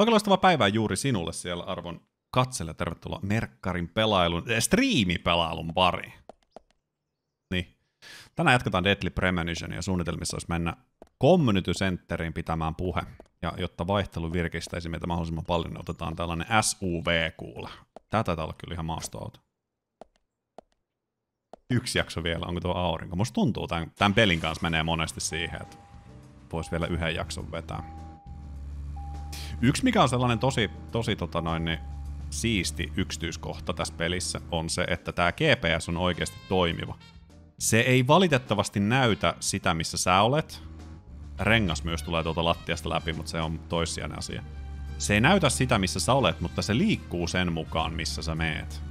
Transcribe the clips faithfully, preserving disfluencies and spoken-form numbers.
Oikein loistavaa päivää juuri sinulle siellä, arvon katselle. Tervetuloa Merkkarin pelailun, äh, striimipelailun pariin. Niin. Tänään jatketaan Deadly Premonition ja suunnitelmissa olisi mennä Community Centeriin pitämään puhe. Ja jotta vaihtelu virkistäisi meitä mahdollisimman paljon, niin otetaan tällainen S U V-kuule. Tää taitaa olla kyllä ihan maastoauto. Yksi jakso vielä, onko tuo aurinko? Musta tuntuu, tämän, tämän pelin kanssa menee monesti siihen, että vois vielä yhden jakson vetää. Yksi, mikä on sellainen tosi, tosi tota noin, niin siisti yksityiskohta tässä pelissä, on se, että tämä G P S on oikeasti toimiva. Se ei valitettavasti näytä sitä, missä sä olet. Rengas myös tulee tuolta lattiasta läpi, mutta se on toissijainen asia. Se ei näytä sitä, missä sä olet, mutta se liikkuu sen mukaan, missä sä meet.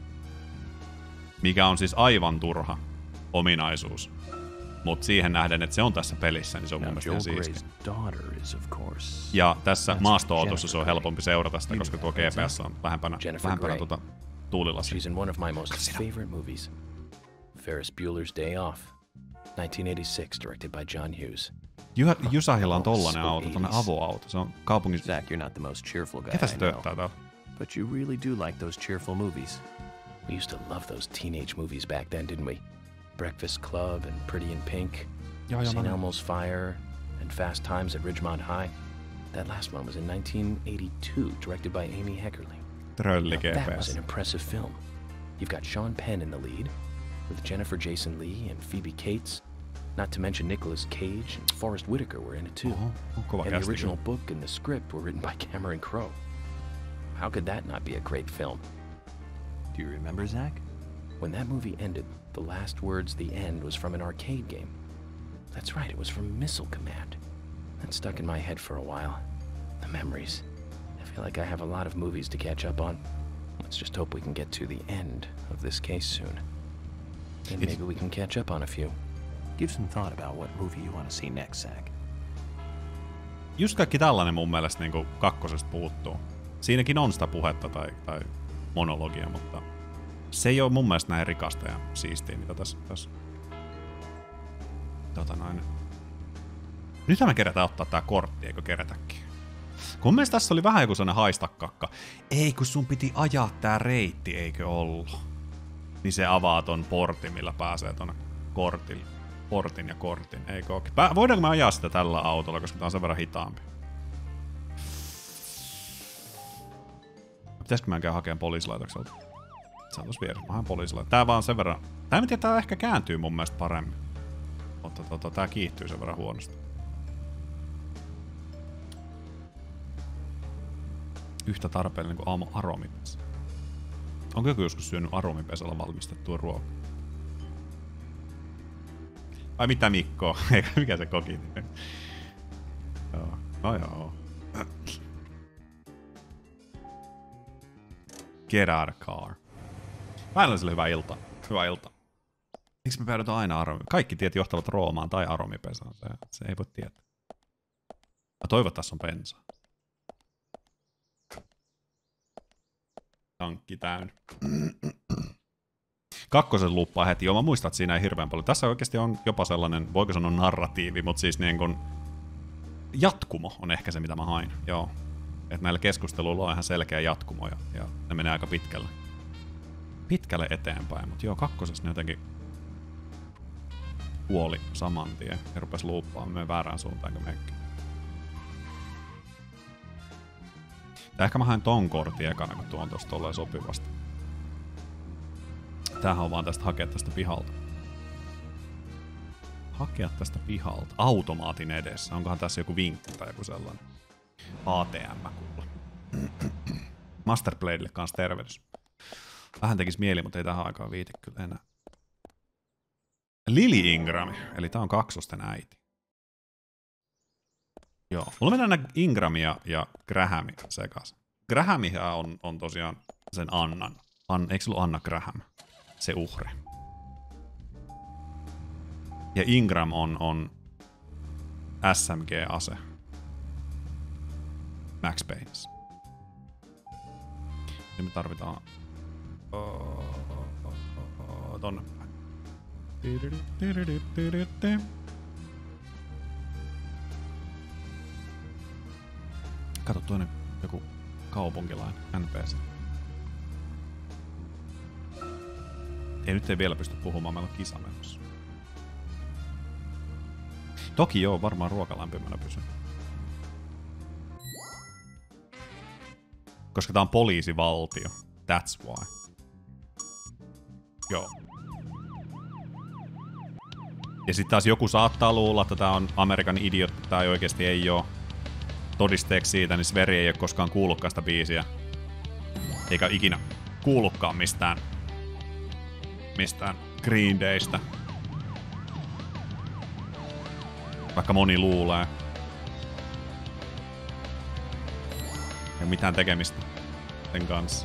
Mikä on siis aivan turha ominaisuus. Mutta siihen nähden, että se on tässä pelissä, niin se on mun mielestä ihan siisti. Ja tässä maastoautossa se on helpompi seurata sitä, koska tuo G P S on lähempänä, lähempänä tuota tuulilasia. She's in one of my most favorite movies. Ferris Bueller's Day Off, nineteen eighty-six, directed by John Hughes. Jusahilla on tollanen auto, tollanen avoauto. Se on kaupungissa. Zach, you're not the most cheerful guy. Ketä se tööttää täällä? But you really do like those cheerful movies. We used to love those teenage movies back then, didn't we? Breakfast Club and Pretty in Pink, Saint Elmo's Fire, and Fast Times at Ridgemont High. That last one was in nineteen eighty-two, directed by Amy Heckerling. Trölli G P S. That was an impressive film. You've got Sean Penn in the lead, with Jennifer Jason Leigh and Phoebe Cates. Not to mention Nicolas Cage and Forrest Whitaker were in it too. Uh-huh. And the original book and the script were written by Cameron Crowe. How could that not be a great film? Do you remember, Zach? When that movie ended, the last words, the end, was from an arcade game. That's right, it was from Missile Command. That stuck in my head for a while. The memories. I feel like I have a lot of movies to catch up on. Let's just hope we can get to the end of this case soon. And maybe we can catch up on a few. Give some thought about what movie you want to see next, Zach. Just kaikki tällainen mun mielestä niin kuin kakkosesta puuttuu. Siinäkin on sitä puhetta tai, tai monologia, mutta se ei ole mun mielestä näin rikasta ja siistiä, mitä tässä... tässä. Tota noin. Nythän me kerätään ottaa tää kortti, eikö kerätäkin? Kun mun mielestä tässä oli vähän joku sellainen haistakakka. Ei, kun sun piti ajaa tää reitti, eikö ollut? Niin se avaa ton portin, millä pääsee tonne kortille. Portin ja kortin, eikö ookin? Pä- voidaanko me ajaa sitä tällä autolla, koska tää on sen verran hitaampi? Pitäisikö mä käydä hakemaan poliisilaitokselta? Se on tossa vieressä, mä haen poliisilaitokselta. Tää vaan sen verran... Tää en tiedä, tää ehkä kääntyy mun mielestä paremmin. Mutta tota, tää kiihtyy sen verran huonosti. Yhtä tarpeellinen kuin aromipesä. Onko joku joskus syönyt aromipesällä valmistettua ruokaa? Ai mitä Mikko? Mikä se koki? Joo. No joo. Get out of car. Päälliselle hyvää iltaa. Hyvää iltaa. Miksi me päädytään aina aromi? Kaikki tiet johtavat Roomaan tai aromipesään. Se, se ei voi tietää. Mä toivon, että tässä on bensaa. Tankki täynnä. Kakkosen luppaa heti. Joo, mä muistan, että siinä ei hirveän paljon. Tässä oikeasti on jopa sellainen, voiko sanoa narratiivi, mutta siis niin kuin jatkumo on ehkä se, mitä mä hain. Joo. Että näillä keskusteluilla on ihan selkeä jatkumo ja, ja ne menee aika pitkälle. Pitkälle eteenpäin, mutta joo, kakkosessa ne jotenkin kuoli saman tien ja rupes luuppaamaan meidän väärään suuntaan kuin mekin. Ja ehkä mä hain ton kortin ekana, kun tuon tosta tolleen sopivasti. Tämähän on vaan tästä hakea tästä pihalta. Hakea tästä pihalta. Automaatin edessä. Onkohan tässä joku vinkki tai joku sellainen? A T M kuulla. Masterbladelle kanssa tervehdys. Vähän tekis mieli, mutta ei tähän aikaan viiti kyllä enää. Lily Ingram, eli tää on kaksosten äiti. Joo, mulla mennään nää Ingramia ja Grahami sekas. Grahamihan on, on tosiaan sen Annan. An, eikö se ollut Anna Graham? Se uhri. Ja Ingram on, on S M G-ase. Max Payneissa. Nyt me tarvitaan... Oh, oh, oh, oh, tonne päin. Kato, toinen Joku kaupunkilainen N P C. Ei nyt ei vielä pysty puhumaan, meillä on kisa menossa. Toki joo, varmaan ruoka lämpimänä pysyy. Koska tää on poliisivaltio. That's why. Joo. Ja sit taas joku saattaa luulla, että tää on American Idiot, tää ei oikeesti ei oo. Todisteeksi siitä, niin Sveri ei oo koskaan kuullutkaan sitä biisiä. Eikä ikinä kuullutkaan mistään. Mistään Green Daystä. Vaikka moni luulee. Ei mitään tekemistä sen kanssa.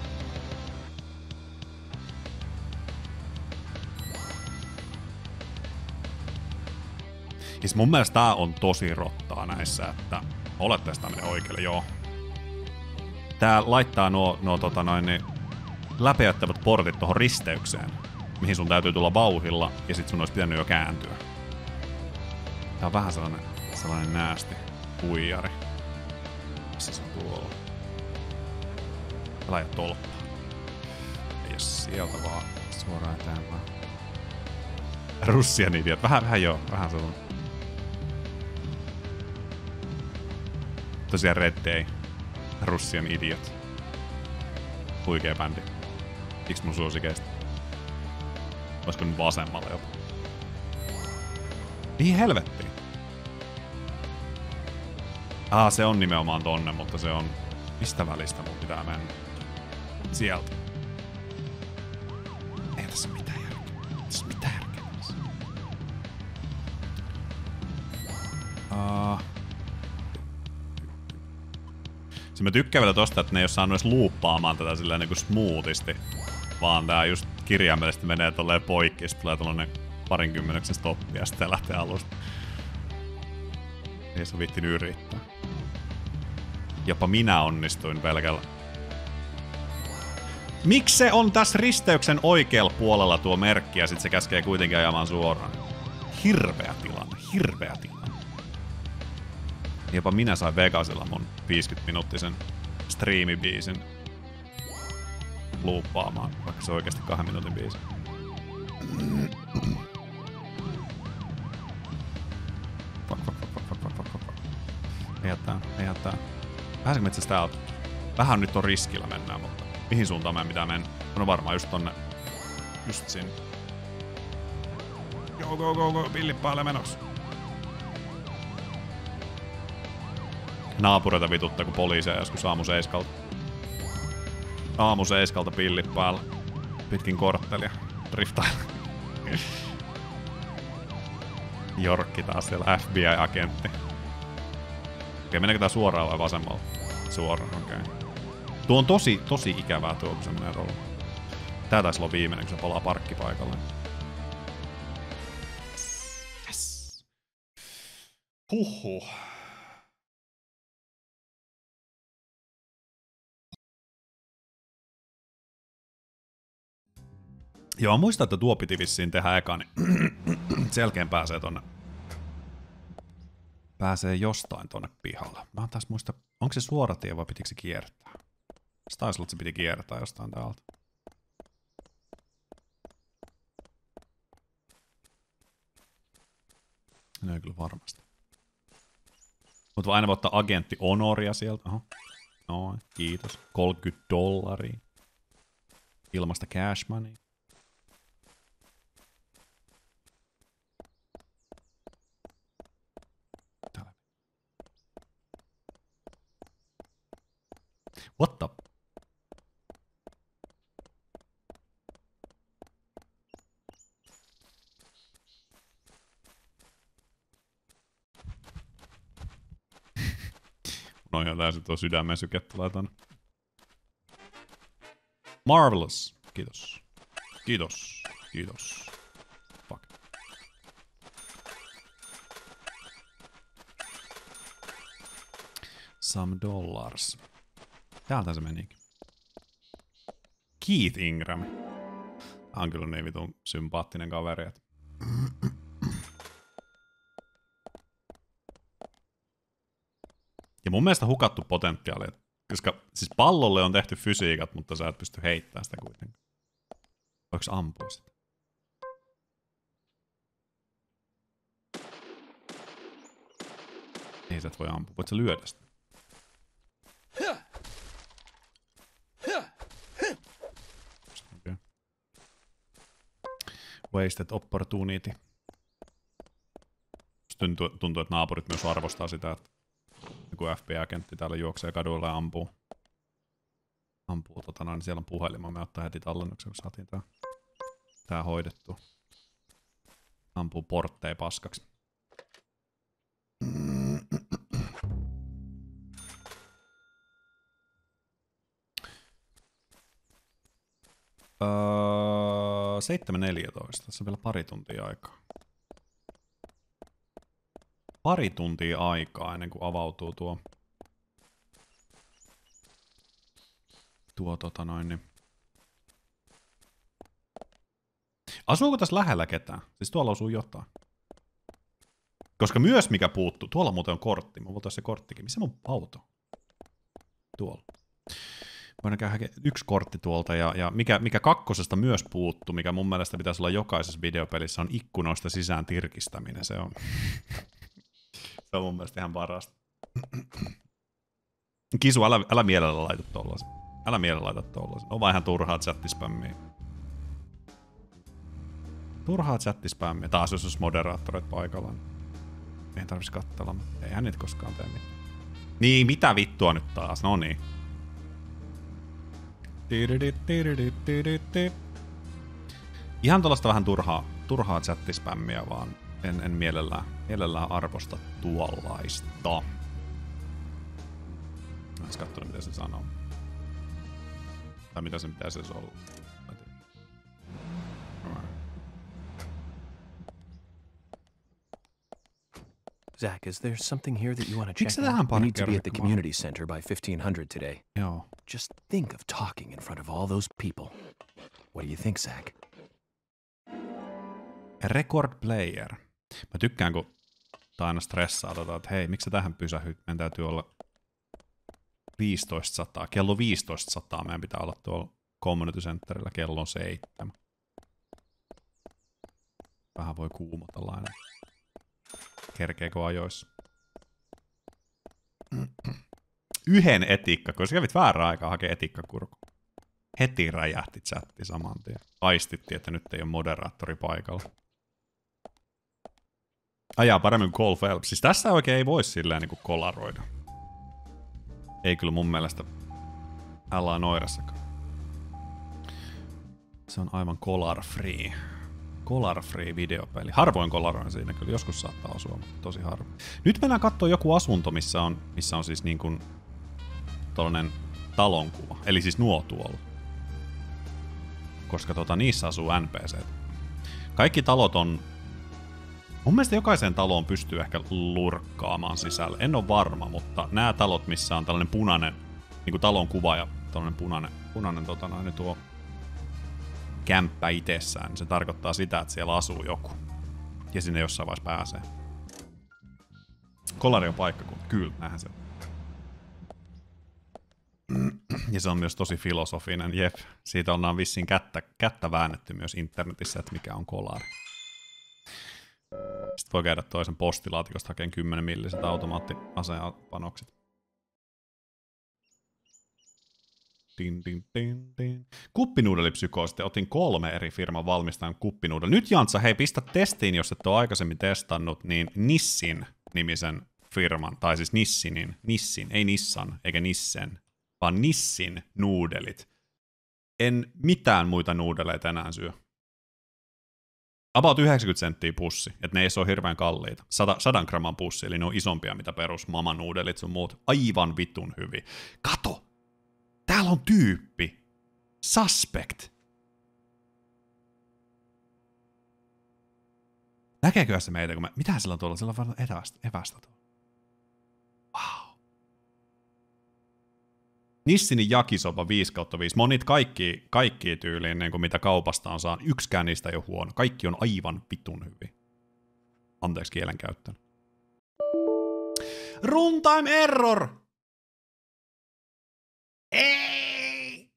Siis mun mielestä tää on tosi rottaa näissä, että olette sitä menee oikealle, joo. Tää laittaa nuo, nuo tota noin, niin läpeättävät portit tohon risteykseen, mihin sun täytyy tulla vauhilla, ja sit sun olisi pitänyt jo kääntyä. Tää on vähän sellainen, sellainen näästi huijari. Missä se on tuolla? Älä jää tolppaa. Ei oo sieltä vaan suoraan eteenpäin. Russian Idiot. Vähän, vähän joo. Vähän sellainen. Tosiaan Red Day. Russian Idiot. Huikea bändi. Yksi mun suosikeista. Olisiko nyt vasemmalla jopa? Mihin helvettiin? Ah, se on nimenomaan tonne, mutta se on... Mistä välistä mun pitää mennä? Sieltä. Ei tässä mitään järkeä. Ei tässä mitään järkeä. Uh. Se mä tykkään vielä tosta, että ne ei oo saanut edes luuppaamaan tätä silleen niinku smoothisti. Vaan tää just kirjaimellisesti menee tolleen poikki, sit tulee tollanen parinkymmeneksen stoppi ja sitten lähtee alusta. Ei se viittin yrittää. Jopa minä onnistuin pelkällä. Miksi se on tässä risteyksen oikealla puolella tuo merkki ja sit se käskee kuitenkin ajamaan suoraan? Hirveä tilanne, hirveä tilanne. Jopa minä sain Vegasilla mun viisikymmentä-minuuttisen striimibiisin luuppaamaan, vaikka se on oikeesti kahden minuutin biisi. Fuck, fuck, fuck, fuck, fuck, fuck, fuck. Ei jättää, ei jättää. Pääsenkö metsästä täältä? Vähän nyt on riskillä mennään, mutta mihin suuntaan meidän pitää mennä? No varmaan just tonne. Just sinne. Go, go, go, go, pillit päälle menossa. Naapureita vituttaa, kun poliiseja joskus aamu seiskalta. Aamu seiskalta pillit päällä. Pitkin korttelia. Driftailla. Jorkki taas siellä, F B I-agentti. Okei, mennäänkö tää suoraan vai vasemmalla? Suoraan, okei. Okay. Tuo on tosi, tosi ikävää tuo, kun se menee tuolla. Tää taisi olla viimeinen, kun se palaa parkkipaikalle. Yes. Huhhuh. Joo, muistan, että tuo piti vissiin tehdä eka, niin sen jälkeen pääsee tonne. Pääsee jostain tonne pihalle. Mä taas muista, onko se suora tie vai pitikö se kiertää? Se taisi olla, että se piti kiertää jostain täältä. No ei kyllä varmasti. Mutta aina voi ottaa agentti honoria sieltä. Oho. Noin, kiitos. kolmekymmentä dollaria. Ilmasta cash money. What the? No ihan täysin tuo sydämen syke tulee tonne. Marvelous. Kiitos. Kiitos. Kiitos. Fuck. Some dollars. Täältä se menikin. Keith Ingram. Hän on kyllä niin vitun sympaattinen kaveri. Et. Ja Ja mun mielestä hukattu potentiaali, koska siis pallolle on tehty fysiikat, mutta sä et pysty heittämään sitä kuitenkaan. Voiko ampua sitä? Ei sä et voi ampua. Voit sä lyödä sitä? Okay. Wasted opportunity. Tuntuu, tuntuu, että naapurit myös arvostaa sitä, että joku F B I-agentti täällä juoksee kaduilla ja ampuu. Ampuu tota noin, niin siellä on puhelin. Me ottaa heti tallennuksen, kun saatiin tää, tää hoidettua. Ampuu portteja paskaksi. Öö, seitsemän neljätoista. Tässä on vielä pari tuntia aikaa. Pari tuntia aikaa ennen kuin avautuu tuo... Tuo tota noin niin... Asuuko tässä lähellä ketään? Siis tuolla osuu jotain. Koska myös mikä puuttuu... Tuolla muuten on kortti. Mä voitais se korttikin. Missä mun auto? Tuolla. Voidaan käydä yksi kortti tuolta, ja, ja mikä, mikä kakkosesta myös puuttuu, mikä mun mielestä pitäisi olla jokaisessa videopelissä, on ikkunoista sisään tirkistäminen. Se on, se on mun mielestä ihan parasta. Kisu, älä, älä mielellä laita tollasen. Älä mielellä laita tollasen. On vaan ihan turhaa chattispämmiä. Turhaa chattispämmiä. Taas jos olisi moderaattorit paikalla. Ei tarvitsisi katsella, mutta eihän niitä koskaan tee mitään. Niin, mitä vittua nyt taas? No niin. Ihan tuollaista vähän turhaa, turhaa chattispämmiä, vaan en, en mielellään, mielellään arvosta tuollaista. Mä en katsonut, mitä se sanoo. Tai mitä se pitäisi se olla. Zach, is there something here that you want to check Miksi tähän out? We need to be at the parkkeeraan? community center by fifteen hundred today. Joo. Just think of talking in front of all those people. What do you think, Zach? Record player. Mä tykkään, kun tää aina stressaa, tota, että hei, miksi sä tähän pysähyt? Meidän täytyy olla viisitoista sataa. Kello viisitoista sataa meidän pitää olla tuolla community centerillä. Kello on seitsemän. Vähän voi kuumotella aina. Kerkeekö ajoissa? Yhden etikka, kun sä kävit väärää aikaa hakea etikkakurku. Heti räjähti chatti saman tien. Aistittiin, että nyt ei ole moderaattori paikalla. Ajaa paremmin kuin Cole Phelps. Siis tässä oikein ei voi silleen niinku kolaroida. Ei kyllä mun mielestä älä noirassakaan. Se on aivan color free. Color free videopeli. Harvoin kolaroin siinä kyllä, joskus saattaa osua, mutta tosi harvoin. Nyt mennään katsoa joku asunto, missä on, missä on siis niin kuin tollanen talonkuva. Eli siis nuo tuolla. Koska tota, niissä asuu N P C. Kaikki talot on... Mun mielestä jokaiseen taloon pystyy ehkä lurkkaamaan sisälle. En ole varma, mutta nämä talot, missä on tällainen punainen niin kuin talon kuva ja tällainen punainen, punainen tota, noin, tuo kämppä itsessään, niin se tarkoittaa sitä, että siellä asuu joku. Ja sinne jossain vaiheessa pääsee. Kolari on paikkakunta. Kyllä, näinhän se on. Ja se on myös tosi filosofinen. Jep, siitä ollaan vissiin kättä, kättä väännetty myös internetissä, että mikä on kolari. Sitten voi käydä toisen postilaatikosta hakemaan kymmenen milliset automaattiasepanokset. Din, din, din, din. Kuppinuudelipsykoosti. Otin kolme eri firman valmistajan kuppinuudel. Nyt Jantsa, hei, pistä testiin, jos et ole aikaisemmin testannut, niin Nissin nimisen firman, tai siis Nissinin, Nissin, ei Nissan, eikä Nissen, vaan Nissin nuudelit. En mitään muita nuudeleita enää syö. About yhdeksänkymmentä senttiä pussi, että ne ei ole hirveän kalliita. Sadan gramman pussi, eli ne on isompia mitä perus mamanuudelit sun muut. Aivan vitun hyvin. Kato! Täällä on tyyppi. Suspect. Näkeekö se meitä, kun mä... Mitähän sillä on tuolla? Sillä on vaan evästä, evästä tuolla. Wow. Nissinin jakisopa viisi kautta viisi. Monit kaikki, kaikki tyyliin, niin kuin mitä kaupasta on saanut. Yksikään niistä ei ole huono. Kaikki on aivan vitun hyvin. Anteeksi kielenkäyttön. Runtime error! Ei!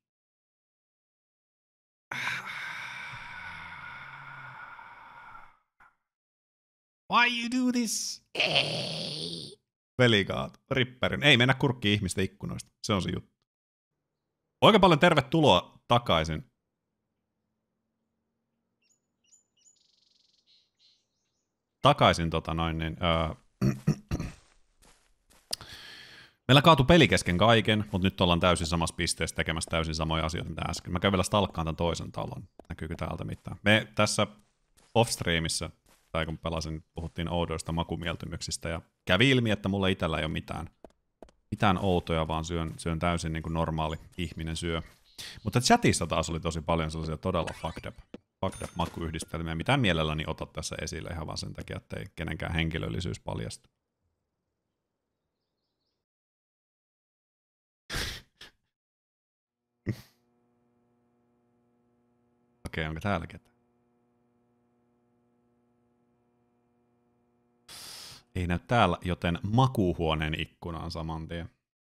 Why you do this? Ei! Velikaat, ripperin. Ei mennä kurkkiin ihmisten ikkunoista. Se on se juttu. Oikein paljon tervetuloa takaisin. Takaisin tota noin niin... Öö, meillä kaatui peli kesken kaiken, mutta nyt ollaan täysin samassa pisteessä tekemässä täysin samoja asioita mitä äsken. Mä käyn vielä stalkkaan tämän toisen talon. Näkyykö täältä mitään? Me tässä off-streamissä, tai kun pelasin, puhuttiin oudoista makumieltymyksistä, ja kävi ilmi, että mulla itsellä ei ole mitään, mitään outoja, vaan syön, syön täysin niin kuin normaali ihminen syö. Mutta chatissa taas oli tosi paljon sellaisia todella fucked up, fucked up makuyhdistelmiä, mitä mielelläni otat tässä esille ihan vaan sen takia, että ei kenenkään henkilöllisyys paljastu. Okei, onko täällä ketään? Ei näy täällä, joten makuuhuoneen ikkunaan saman tien.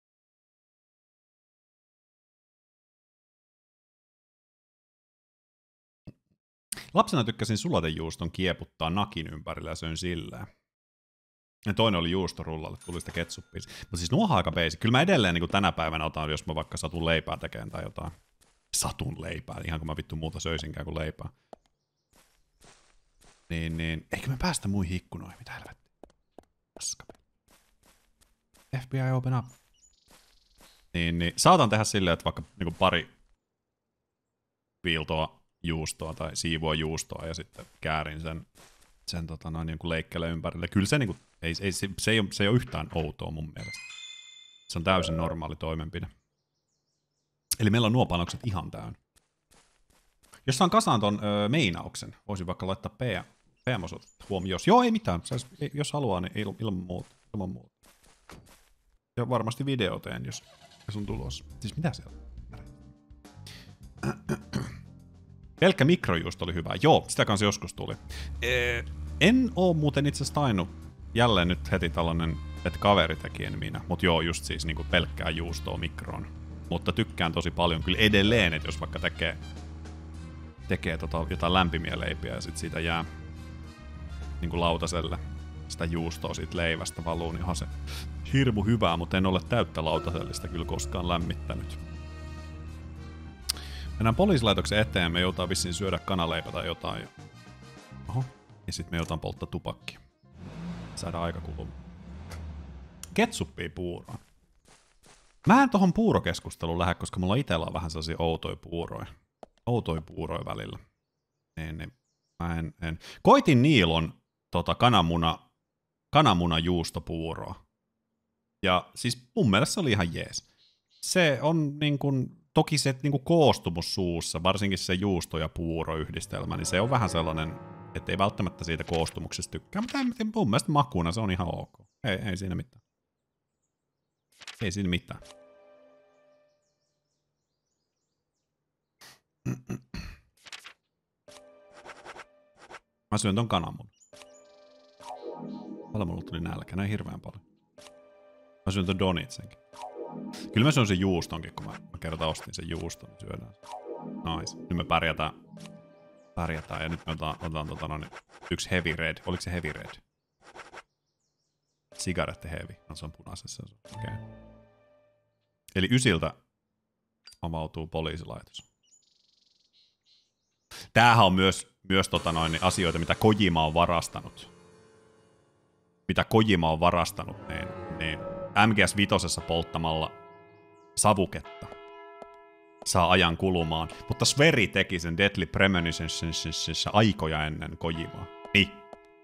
Lapsena tykkäsin sulatejuuston kieputtaa nakin ympärillä ja söin sillä. Ja toinen oli juustorullalle, tuli sitä ketsuppia. Mutta siis nuohan aika basic. Kyllä mä edelleen niin kuin tänä päivänä otan, jos mä vaikka satun leipää tekemään tai jotain. Satun leipää, ihan kun mä vittu muuta söisinkään kuin leipää. Niin, niin. Eikö me päästä muihin ikkunoihin? Mitä helvettiä? F B I open up. Niin, niin. Saatan tehdä silleen, että vaikka niin pari viiltoa juustoa tai siivoa juustoa ja sitten käärin sen, sen tota noin jonkun leikkele ympärille. Kyllä se, niin kuin, ei, ei, se, se, ei ole, se ei ole yhtään outoa mun mielestä. Se on täysin normaali toimenpide. Eli meillä on nuo panokset ihan täynnä. Jos saan kasaan ton öö, meinauksen, voisin vaikka laittaa P M-osoitetta huomioon. Joo, ei mitään. Sais, jos haluaa, niin il, ilman muuta. Ilman muuta. Ja varmasti video teen, jos, jos on tulossa. Siis mitä siellä on? Pelkkä mikrojuusto oli hyvä. Joo, sitä kanssa joskus tuli. Ee, en oo muuten itse asiassa tainnut jälleen nyt heti tällainen, että kaveri teki en minä. Mut joo, just siis niinku pelkkää juustoa mikroon. Mutta tykkään tosi paljon kyllä edelleen, että jos vaikka tekee, tekee tota, jotain lämpimiä leipiä ja sit siitä jää niin kuin lautaselle sitä juustoa siitä leivästä valuu, niin onhan se hirmu hyvää, mutta en ole täyttä lautasellista kyllä koskaan lämmittänyt. Mennään poliisilaitoksen eteen, me joutaa vissiin syödä kanaleipä tai jotain. Oho, ja sit me joutaan polttaa tupakkia. Saadaan aika kulumaan. Ketsuppia puuroon. Mä en tohon puurokeskusteluun lähde, koska mulla itsellä on vähän sellaisia outoja puuroja. Outoja puuroja välillä. Niin, niin. Mä en, en. Koitin Niilon tota, kananmuna, kananmuna juustopuuroa. Ja siis mun mielestä se oli ihan jees. Se on niin kun, toki se niin kun koostumus suussa, varsinkin se juusto- ja puuroyhdistelmä, niin se on vähän sellainen, ettei välttämättä siitä koostumuksesta tykkää, mutta mun mielestä makuna se on ihan ok. Ei, ei siinä mitään. Ei siinä mitään. Mä syön ton kananmunan. Paljon mulla tuli nälkä, näin hirveän paljon. Mä syön ton donitsenkin. Kyllä mä syön sen juustonkin, kun mä, mä kerran ostin sen juuston, niin syödään sen. Nice. Nyt me pärjätään. Pärjätään ja nyt me otetaan, otetaan tota, no, yksi heavy red. Oliko se heavy red? Sigarette heavy. No se on punaisessa. Okay. Eli ysiltä avautuu poliisilaitos. Tämähän on myös, myös tota noin, asioita, mitä Kojima on varastanut. Mitä Kojima on varastanut, niin, niin M G S viisi polttamalla savuketta saa ajan kulumaan. Mutta Sveri teki sen Deadly Premonitionissa aikoja ennen Kojimaa. Niin.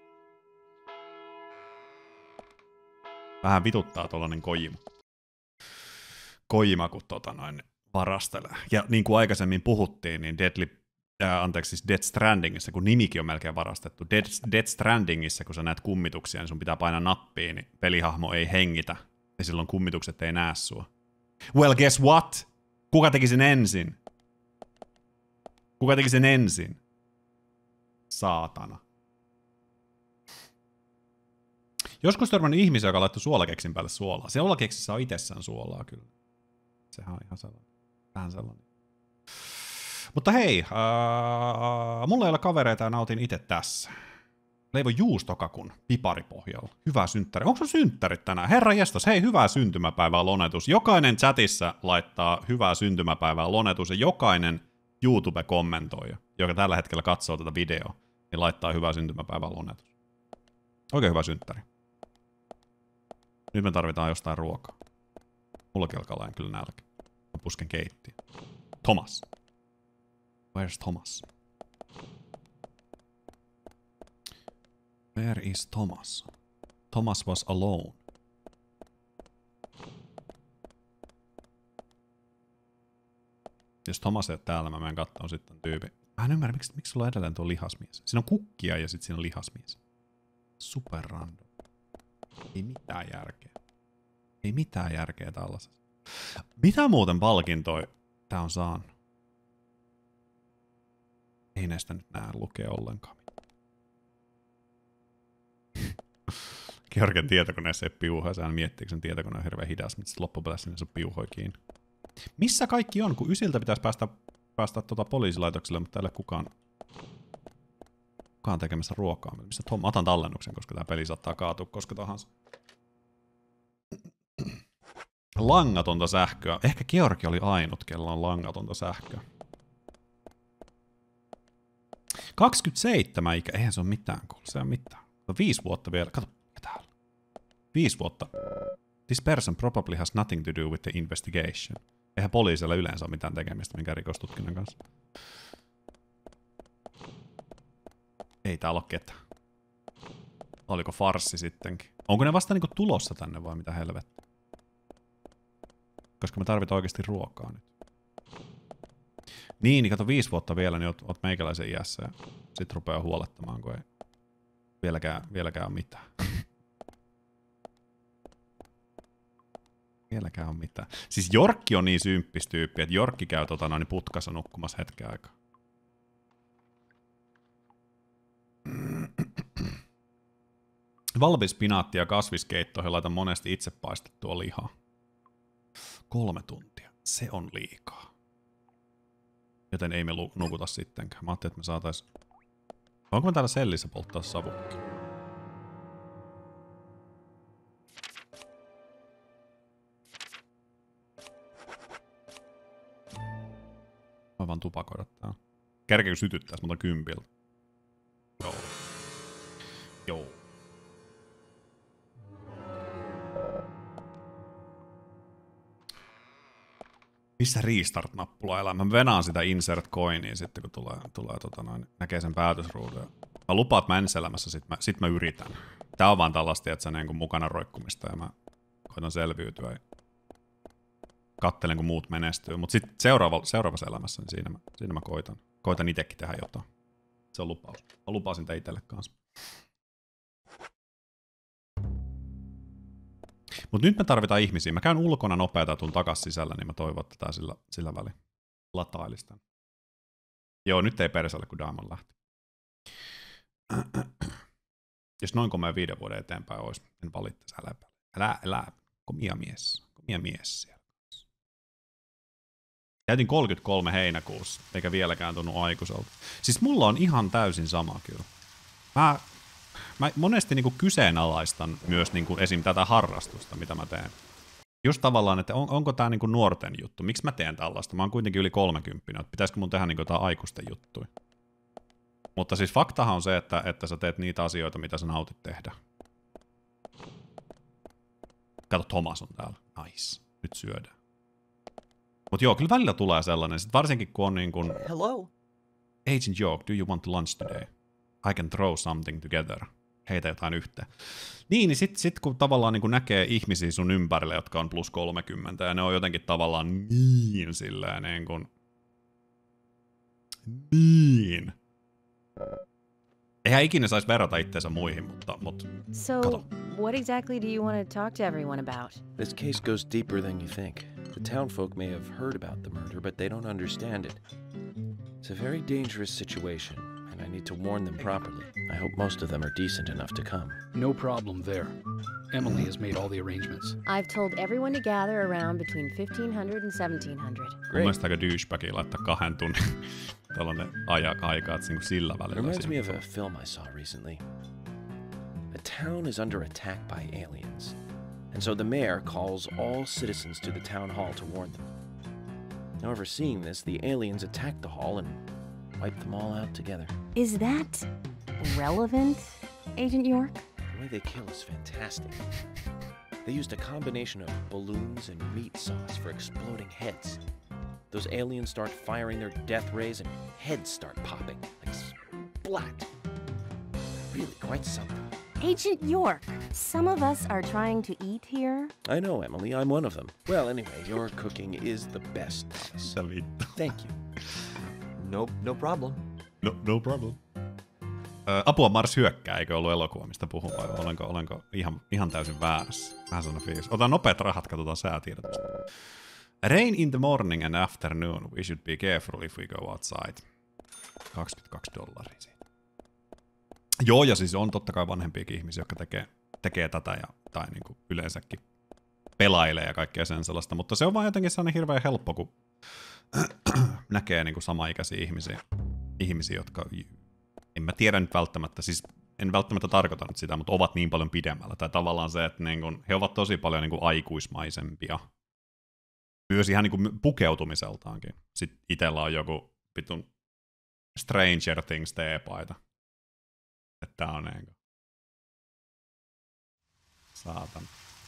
Vähän vituttaa tollanen Kojima. Kojima, kun tota noin varastelee. Ja niin kuin aikaisemmin puhuttiin, niin Deadly, äh, anteeksi, siis Death Strandingissa, kun nimikin on melkein varastettu, Death, Death Strandingissa, kun sä näet kummituksia, niin sun pitää painaa nappiin, niin pelihahmo ei hengitä, ja silloin kummitukset ei näe sua. Well, guess what? Kuka teki sen ensin? Kuka teki sen ensin? Saatana. Joskus törmännyt ihmisiä, joka laittoi suolakeksin päälle suolaa. Se suolakeksissä on itsessään suolaa kyllä. Sehän on ihan sellainen. Vähän sellainen. Mutta hei, äh, mulla ei ole kavereita ja nautin itse tässä. Leivon juustokakun piparipohjalla. Hyvää synttäri. Onko se synttärit tänään? Herra jestas, hei, hyvää syntymäpäivää lonetus. Jokainen chatissa laittaa hyvää syntymäpäivää lonetus ja jokainen YouTube-kommentoija, joka tällä hetkellä katsoo tätä videoa, niin laittaa hyvää syntymäpäivää lonetus. Oikein hyvä synttäri. Nyt me tarvitaan jostain ruokaa. Mullakin alkaa kyllä nälkä. Mä pusken keittiä. Thomas. Where's Thomas? Where is Thomas? Thomas was alone. Jos Thomas ei ole täällä, mä menen katsomaan sitten tyypin. Mä en ymmärrä, miksi, miksi sulla on edelleen tuo lihasmies. Siinä on kukkia ja sitten siinä on lihasmies. Super random. Ei mitään järkeä. Ei mitään järkeä tällaisessa. Mitä muuten palkintoi tää on saanut? Ei näistä nyt nää lukee ollenkaan. Georgian tietokoneessa ei piuhaa, sehän miettii, kun sen tietokone on hirveän hidas, mutta sitten loppupeleissä niin se on piuhoi kiinni. Missä kaikki on, kun Ysiltä pitäisi päästä, päästä tuota poliisilaitokselle, mutta täällä kukaan, kukaan tekemässä ruokaa. Missä Tom, otan tallennuksen, koska tämä peli saattaa kaatua koska tahansa. Langatonta sähköä. Ehkä Georgi oli ainut, kella on langatonta sähköä. kaksikymmentäseitsemän ikä, eihän se ole mitään, kuule, se on mitään. Viisi vuotta vielä, kato, mikä täällä? Viisi vuotta. This person probably has nothing to do with the investigation. Eihän poliisilla yleensä ole mitään tekemistä minkään rikostutkinnan kanssa. Ei täällä ole ketään. Oliko farssi sittenkin? Onko ne vasta niinku tulossa tänne vai mitä helvettä? Koska me tarvitaan oikeasti ruokaa nyt. Niin, niin kato viisi vuotta vielä, niin oot, oot meikäläisen iässä ja sit rupeaa huolettamaan, kun ei vieläkään, vieläkään ole mitään. Vieläkään on mitään. Siis Jorkki on niin symppis tyyppi, että Jorkki käy tota noin putkassa nukkumassa hetken aikaa. Valmispinaattia kasviskeittoihin laitan monesti itse paistettua lihaa. Kolme tuntia. Se on liikaa. Joten ei me nukuta sittenkään. Mä ajattelin, että me saatais... Onko me täällä sellissä polttaa savukki? Mä vaan tupakoida täällä. Kerkeekö sytyttäis, mutta kympiltä. Joo. Joo. Missä restart-nappula elää? Mä venaan sitä insert coinia sitten, kun tulee, tulee tota noin, näkee sen päätösruudun. Mä lupaan, että mä ensi sit mä, sit mä yritän. Tää on vaan tällaista, että sä niin kuin mukana roikkumista ja mä koitan selviytyä. Ja kattelen, kun muut menestyy. Mut sit seuraava, seuraavassa elämässä, niin siinä mä, siinä mä koitan. Koitan itekin tehdä jotain. Se on lupaus. Mä lupasin sitä itelle kanssa. Mut nyt me tarvitaan ihmisiä. Mä käyn ulkona nopeata ja tuun takas sisällä, niin mä toivon, että tää sillä, sillä välin latailisi tän. Joo, nyt ei persälle, kun Daamon lähti. Jos noin komea viiden vuoden eteenpäin olisi, en valittaisi. Älä, älä, älä, komia mies. Komia mies siellä. Täytin kolmekymmentäkolme heinäkuussa, eikä vieläkään tunnu aikuiselta. Siis mulla on ihan täysin sama kyllä. Mä, mä monesti niinku kyseenalaistan myös niinku esim. Tätä harrastusta, mitä mä teen. Just tavallaan, että on, onko tää niinku nuorten juttu? Miksi mä teen tällaista? Mä oon kuitenkin yli kolmekymppinen, että pitäisikö mun tehdä niinku jotain aikuisten juttuja? Mutta siis faktahan on se, että, että sä teet niitä asioita, mitä sä nautit tehdä. Kato, Thomas on täällä. Nice. Nyt syödään. Mut joo, kyllä välillä tulee sellainen, sit varsinkin kun on niin kuin... Hello? Agent York, do you want lunch today? I can throw something together. Heitä jotain yhteen. Niin, niin sit, sit kun tavallaan niin kun näkee ihmisiä sun ympärille, jotka on plus kolmekymmentä, ja ne on jotenkin tavallaan niin silleen niin kuin... Niin. Eihän ikinä saisi verrata itseensä muihin, mutta... mutta So, kato. what exactly do you want to talk to everyone about? This case goes deeper than you think. The townfolk may have heard about the murder, but they don't understand it. It's a very dangerous situation, and and I need to warn them properly. I hope most of them are decent enough to come. No problem there. Emily has made all the arrangements. I've told everyone to gather around between fifteen hundred and seventeen hundred. Mun mielestä aika douchebagia laittaa kahden tunnin tällainen ajan aikaa, että niinku sillä välillä. Reminds me of a film I saw recently. A town is under attack by aliens, and so the mayor calls all citizens to the town hall to warn them. However, seeing this, the aliens attack the hall and wipe them all out together. Is that relevant, Agent York? The way they kill is fantastic. They used a combination of balloons and meat sauce for exploding heads. Those aliens start firing their death rays and heads start popping, like splat. Really quite something. Agent York, some of us are trying to eat here. I know, Emily, I'm one of them. Well, anyway, your cooking is the best, Thomas. Thank you. No, no problem. No, no problem. Ö, apua, Mars hyökkää, eikö ollut elokuva, mistä puhun, vai olenko, olenko ihan, ihan täysin väärässä? Vähän sellainen fiilis. Otan nopeat rahat, katsotaan säätiedotusta. Rain in the morning and afternoon. We should be careful if we go outside. kaksikymmentäkaksi dollaria siitä. Joo, ja siis on totta kai vanhempiakin ihmisiä, jotka tekee, tekee tätä ja, tai niinku yleensäkin pelailee ja kaikkea sen sellaista, mutta se on vaan jotenkin sellainen hirveän helppo, kun näkee niinku samaikäisiä ihmisiä, ihmisiä, jotka en mä tiedä nyt välttämättä, siis en välttämättä tarkoita nyt sitä, mutta ovat niin paljon pidemmällä. Tai tavallaan se, että niinku, he ovat tosi paljon niinku aikuismaisempia. Myös ihan niinku pukeutumiseltaankin. Sitten itsellä on joku vitun Stranger Things teepaita. Että tää on niinku... Saatan.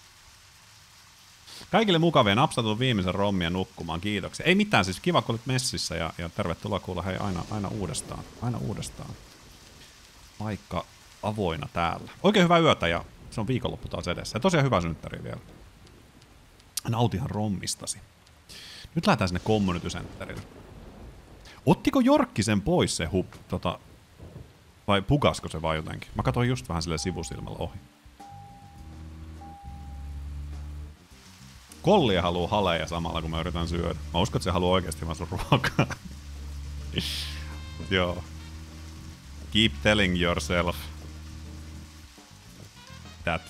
Kaikille mukavia, napsatun viimeisen rommia nukkumaan, kiitoksia. Ei mitään, siis kiva kun olit messissä ja, ja tervetuloa kuulla hei aina, aina uudestaan. Aina uudestaan. Paikka avoina täällä. Oikein hyvää yötä ja se on viikonloppu taas edessä. Ja tosiaan hyvää synttäriä vielä. Nautihan rommistasi. Nyt lähdetään sinne Community Centerille. Ottiko Jorkki sen pois se hub, tota, vai pukasko se vaan jotenkin? Mä katsoin just vähän sille sivusilmällä ohi. Kollia haluu haleja samalla kun mä yritän syödä. Mä uskon, että se haluaa oikeesti vaan sun ruokaa. Joo. Keep telling yourself that.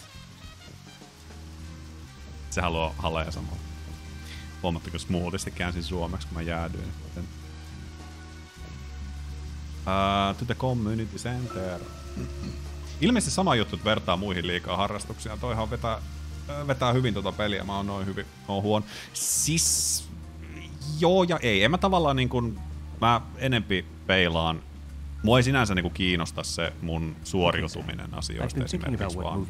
Se haluaa haleja samalla. Huomattako smoothisti käänsin suomeksi, kun mä jäädyin. Uh, to the community center. Ilmeisesti sama juttu, että vertaa muihin liikaa harrastuksia. Toihan vetää, vetää hyvin tota peliä. Mä oon noin hyvin, oon huono. Siis... Joo ja ei. En mä tavallaan niin kun... Mä enempi peilaan. Mua ei sinänsä niinku kiinnosta se mun suoriutuminen asioista esimerkiksi vaan.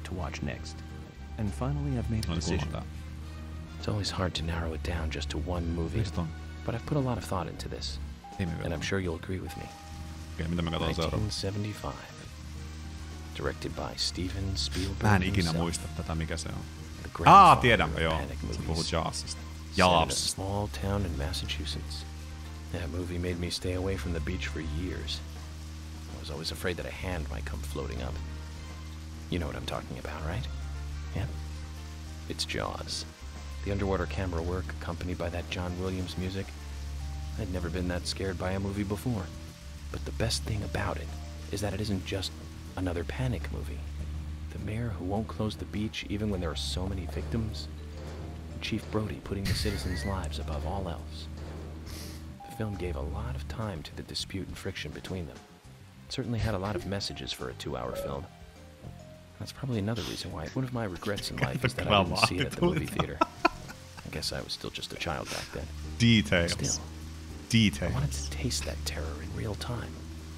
And finally I've made a decision. It's always hard to narrow it down just to one movie, but I've put a lot of thought into this, and I'm sure you'll agree with me. Okay, mitä me katsotaan seuraavaksi? nineteen seventy-five. Directed by Steven Spielberg. Mä en ikinä muista tätä, mikä se on. Ah, tiedänpä joo. Se puhuu Jazzista. Jazz. Small town in Massachusetts. That movie made me stay away from the beach for years. I was always afraid that a hand might come floating up. You know what I'm talking about, right? Yeah. It's Jaws. The underwater camera work, accompanied by that John Williams music. I'd never been that scared by a movie before. But the best thing about it is that it isn't just another panic movie. The mayor who won't close the beach even when there are so many victims. And Chief Brody putting the citizens' lives above all else. The film gave a lot of time to the dispute and friction between them. It certainly had a lot of messages for a two-hour film. That's probably another reason why one of my regrets in life is that I didn't see it at the movie theater. I guess I was still just a child back then. Details. Still, Details. I wanted to taste that terror in real time.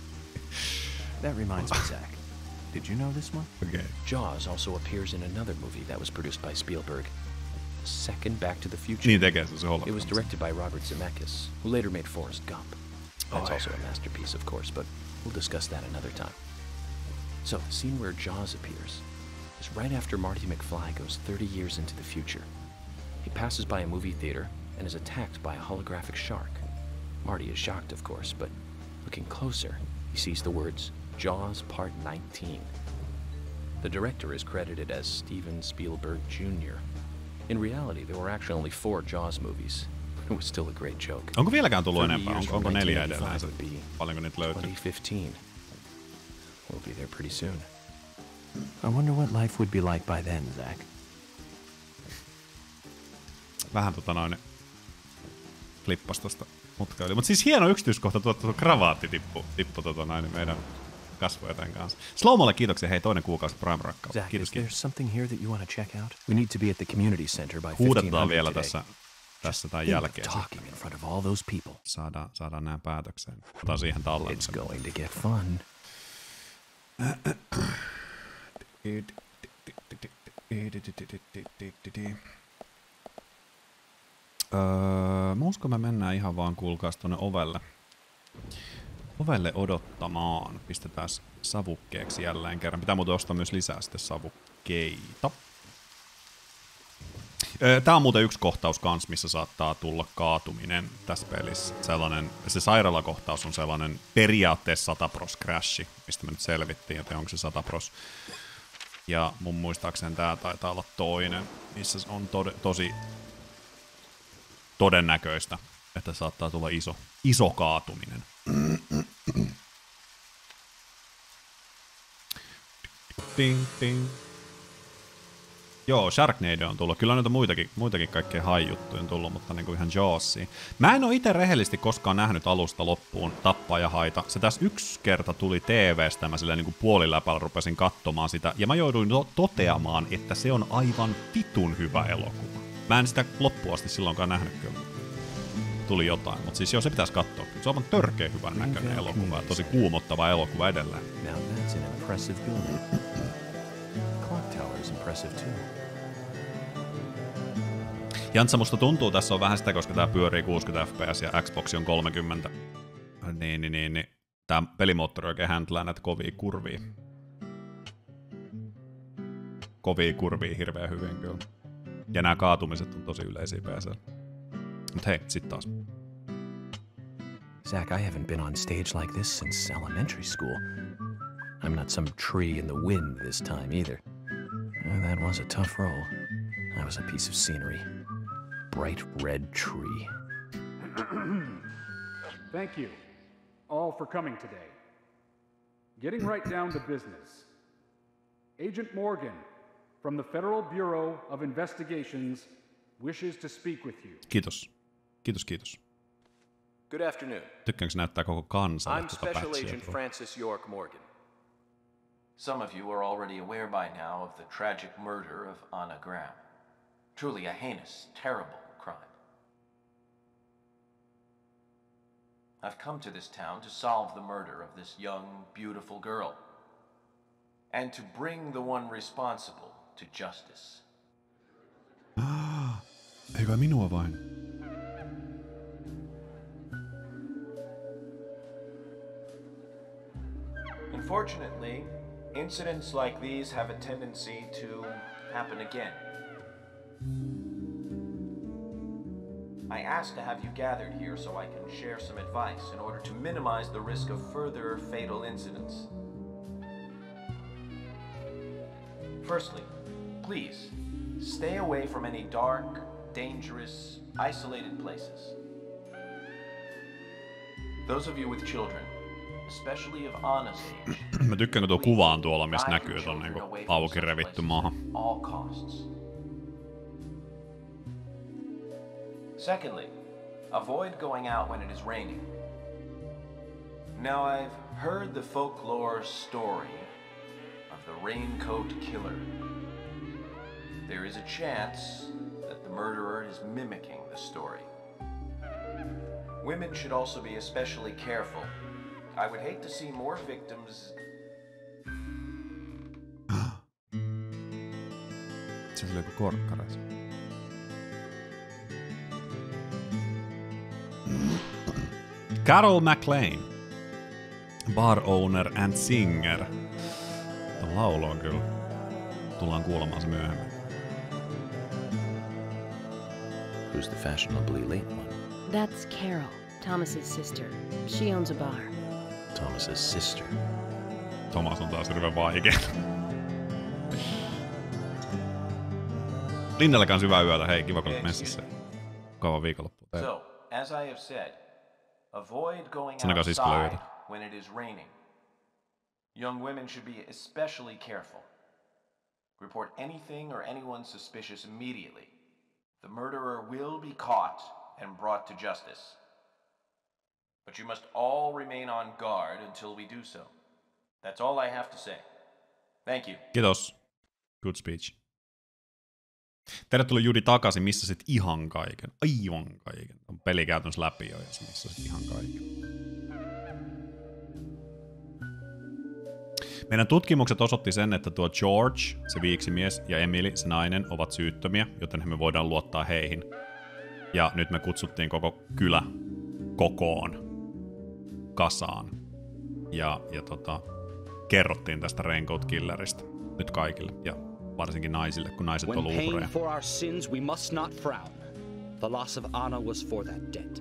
That reminds me, Zach. Did you know this one? Okay. Jaws also appears in another movie that was produced by Spielberg. The second Back to the Future. Niin tekee se It was directed by Robert Zemeckis, who later made Forrest Gump. That's oh, also a masterpiece, of course, but we'll discuss that another time. So, the scene where Jaws appears is right after Marty McFly goes thirty years into the future. He passes by a movie theater and is attacked by a holographic shark. Marty is shocked, of course, but looking closer, he sees the words, Jaws Part nineteen. The director is credited as Steven Spielberg Junior In reality, there were actually only four Jaws movies. It was still a great joke. Onko vieläkään tullut thirty enempää? years Onko, from onko neljä nineteen edelleen? eighty-five would be Paljonko niitä löytyy? twenty fifteen. We'll be there pretty soon. I wonder what life would be like by then, Zach. Vähän tota noin flippas tosta mutka yli. Mut siis hieno yksityiskohta, tuo, tuo kravaatti tippu, tippu tota noin meidän kasvoja tän kanssa. Slowmolle kiitoksia, hei toinen kuukausi Prime-rakkautta. Zach, Kiitos, is there kiitos. something here that you want to check out? We need to be at the community center by fifteen Huudetaan hundred vielä today. tässä, tässä tämän Think of jälkeen. talking in front of all those people. Saadaan, saadaan nämä päätökseen. Otan siihen tallennukseen. It's going to get fun. Öö, mä uskon, me mennään ihan vaan kuulkaas tonne ovelle. Ovelle odottamaan. Pistetään savukkeeksi jälleen kerran. Pitää muuten ostaa myös lisää sitten savukkeita. Öö, tää on muuten yksi kohtaus kans, missä saattaa tulla kaatuminen tässä pelissä. Sellainen, se sairaalakohtaus on sellainen periaatteessa sata pros crashi, mistä me nyt selvittiin, että onko se sata pros. Ja mun muistaakseni tää taitaa olla toinen, missä on to tosi todennäköistä, että saattaa tulla iso, iso kaatuminen. Ding, ding. Joo, Sharknado on tullut. Kyllä on noita muitakin, muitakin kaikkea haijuttuja on tullut, mutta niinku ihan Jawsiin. Mä en oo ite rehellisesti koskaan nähnyt alusta loppuun Tappaa ja haita. Se tässä yksi kerta tuli T V:stä, mä silleen niinku puoliläpällä rupesin katsomaan sitä, ja mä jouduin to toteamaan, että se on aivan vitun hyvä elokuva. Mä en sitä loppuun asti silloinkaan nähnyt kyllä. Tuli jotain, mutta siis joo, se pitäisi katsoa. Se on aivan törkeä hyvän näköinen elokuva, tosi kuumottava elokuva edelleen. Now that's an impressive building. Clock tower is impressive too. Jantsa, musta tuntuu, tässä on vähän sitä, koska tää pyörii kuusikymmentä F P S ja Xbox on kolmekymmentä. Niin, niin, niin, niin. Tää pelimoottori oikein häntlää näitä kovia kurvia. Kovia kurvia hirveän hyvin kyllä. Ja nämä kaatumiset on tosi yleisiä P C. Mut hei, sit taas. Zach, I haven't been on stage like this since elementary school. I'm not some tree in the wind this time either. Oh, that was a tough role. That was a piece of scenery. Bright red tree. Thank you all for coming today. Getting right down to business. Agent Morgan from the Federal Bureau of Investigations wishes to speak with you. Kiitos. Kiitos, kiitos. Good afternoon. Tykkäänkö näyttää koko kansalle I'm tota Special patchia Agent tuolla? Francis York Morgan. Some of you are already aware by now of the tragic murder of Anna Graham. Truly a heinous, terrible crime. I've come to this town to solve the murder of this young, beautiful girl. And to bring the one responsible to justice. Eikö minua vain? Unfortunately, incidents like these have a tendency to happen again. I asked to have you gathered here so I can share some advice in order to minimize the risk of further fatal incidents. Firstly, please, stay away from any dark, dangerous, isolated places. Those of you with children, especially of Anna's age, Mä tykkään, kun tuo kuva on tuolla, missä näkyy, että on niinku auki revitty maahan. all costs. Secondly, avoid going out when it is raining. Now, I've heard the folklore story of the Raincoat Killer. There is a chance that the murderer is mimicking the story. Women should also be especially careful. I would hate to see more victims. Se oli joku korkkareis. Carol McLean. Bar owner and singer. Tämä laulu on kyllä. Tullaan kuulemaan se myöhemmin. Who's the fashionably late one? That's Carol, Thomas's sister. She owns a bar. Thomas's sister. Thomas on taas hirveän vaikea. Linnalla kanssa hyvää yötä. Hei, kiva kun olet messissä. Mukavaa viikonloppua. So, as I have said, avoid going Sanokaa siskolle outside yötä. when it is raining. Young women should be especially careful. Report anything or anyone suspicious immediately. The murderer will be caught and brought to justice. But you must all remain on guard until we do so. That's all I have to say. Thank you. Kiitos. Good speech. Tervetuloa Judi takaisin, missä sit ihan kaiken. Aivan kaiken. On peli käytännössä läpi jo, ja missä sit ihan kaiken. Meidän tutkimukset osoitti sen, että tuo George, se viiksimies, ja Emily, se nainen, ovat syyttömiä, joten me voidaan luottaa heihin. Ja nyt me kutsuttiin koko kylä kokoon, kasaan. Ja, ja tota, kerrottiin tästä Raincoat Killeristä nyt kaikille, ja varsinkin naisille, kun naiset on uhreja. When paying for our sins, we must not frown. The loss of Anna was for that debt.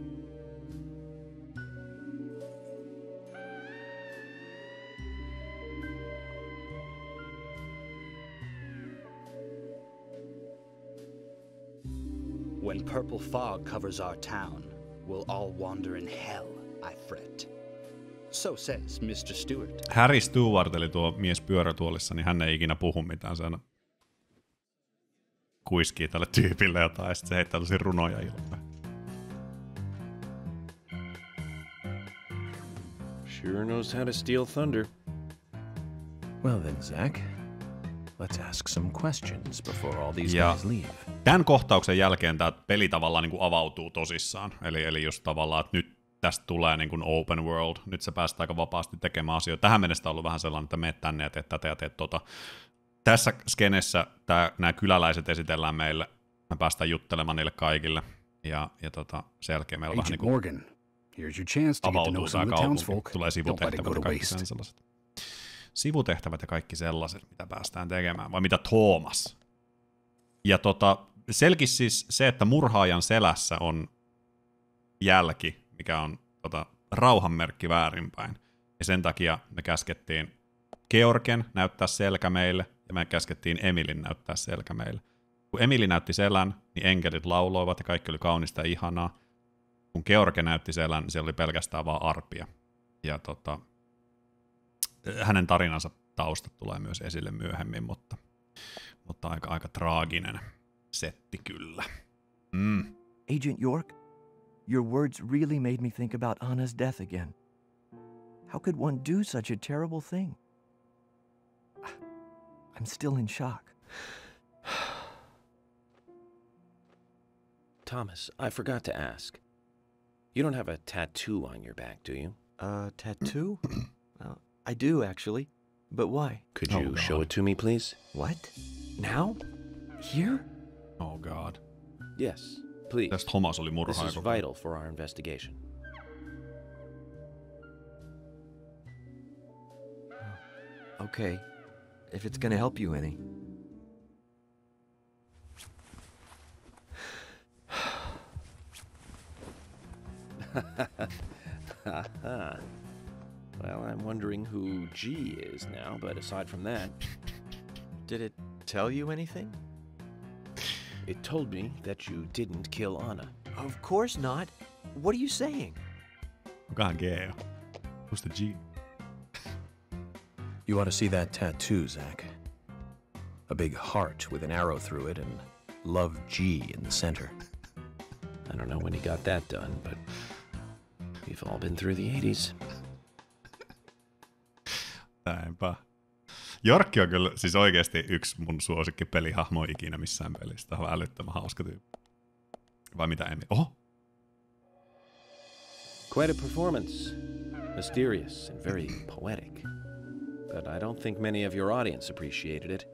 When purple fog covers our town, we'll all wander in hell, I fret. So says mister Stewart. Harry Stewart, eli tuo mies pyörätuolissa, niin hän ei ikinä puhu mitään. Se aina kuiskii tälle tyypille jotain, ja sitten se heittää tosi runoja ilmaan. Sure knows how to steal thunder. Well then, Zack. Let's ask some questions before all these ja guys leave. Tämän kohtauksen jälkeen tämä peli tavallaan niin kuin avautuu tosissaan. Eli, eli just tavallaan, että nyt tästä tulee niin kuin open world. Nyt sä pääset aika vapaasti tekemään asioita. Tähän mennessä on ollut vähän sellainen, että meet tänne ja teet tätä ja teet tota. Tässä skenessä tää, nämä kyläläiset esitellään meille. Me päästään juttelemaan niille kaikille. Ja, ja tota, sen jälkeen meillä on vähän niin kuin Morgan, here's your chance to get to know some of the townsfolk. Tulee Don't let it go sivutehtävät to ja kaikki waste. sen sellaiset. Sivutehtävät ja kaikki sellaiset, mitä päästään tekemään. Vai mitä Thomas? Ja tota, selkisi siis se, että murhaajan selässä on jälki, mikä on tota, rauhanmerkki väärinpäin. Ja sen takia me käskettiin Georgen näyttää selkä meille, ja me käskettiin Emilin näyttää selkä meille. Kun Emili näytti selän, niin enkelit lauloivat, ja kaikki oli kaunista ja ihanaa. Kun George näytti selän, niin siellä oli pelkästään vaan arpia. Ja tota, hänen tarinansa taustat tulee myös esille myöhemmin, mutta, mutta aika, aika traaginen setti kyllä. Mm. Agent York, your words really made me think about Anna's death again. How could one do such a terrible thing? I'm still in shock. Thomas, I forgot to ask. You don't have a tattoo on your back, do you? Uh, tattoo? Well, I do, actually. But why? Could Oh, you God. show it to me, please? What? Now? Here? Oh god. Yes, please. Tästä Thomas oli This murhaaja is koko ajan. vital for our investigation. Okay. If it's gonna help you any. Well, I'm wondering who G is now, but aside from that, Did it tell you anything? it told me that you didn't kill Anna. Of course not. What are you saying? Kukahan G on? Who's the G? You ought to see that tattoo, Zack. A big heart with an arrow through it and Love G in the center. I don't know when he got that done, but we've all been through the eighties. Näinpä. Jorkki on kyllä siis oikeasti yksi mun suosikkipelihahmo ikinä missään pelissä. Tämä on älyttömän hauska tyyppi. Vai mitä Emi? Oho! Quite a performance. Mysterious and very poetic. But I don't think many of your audience appreciated it.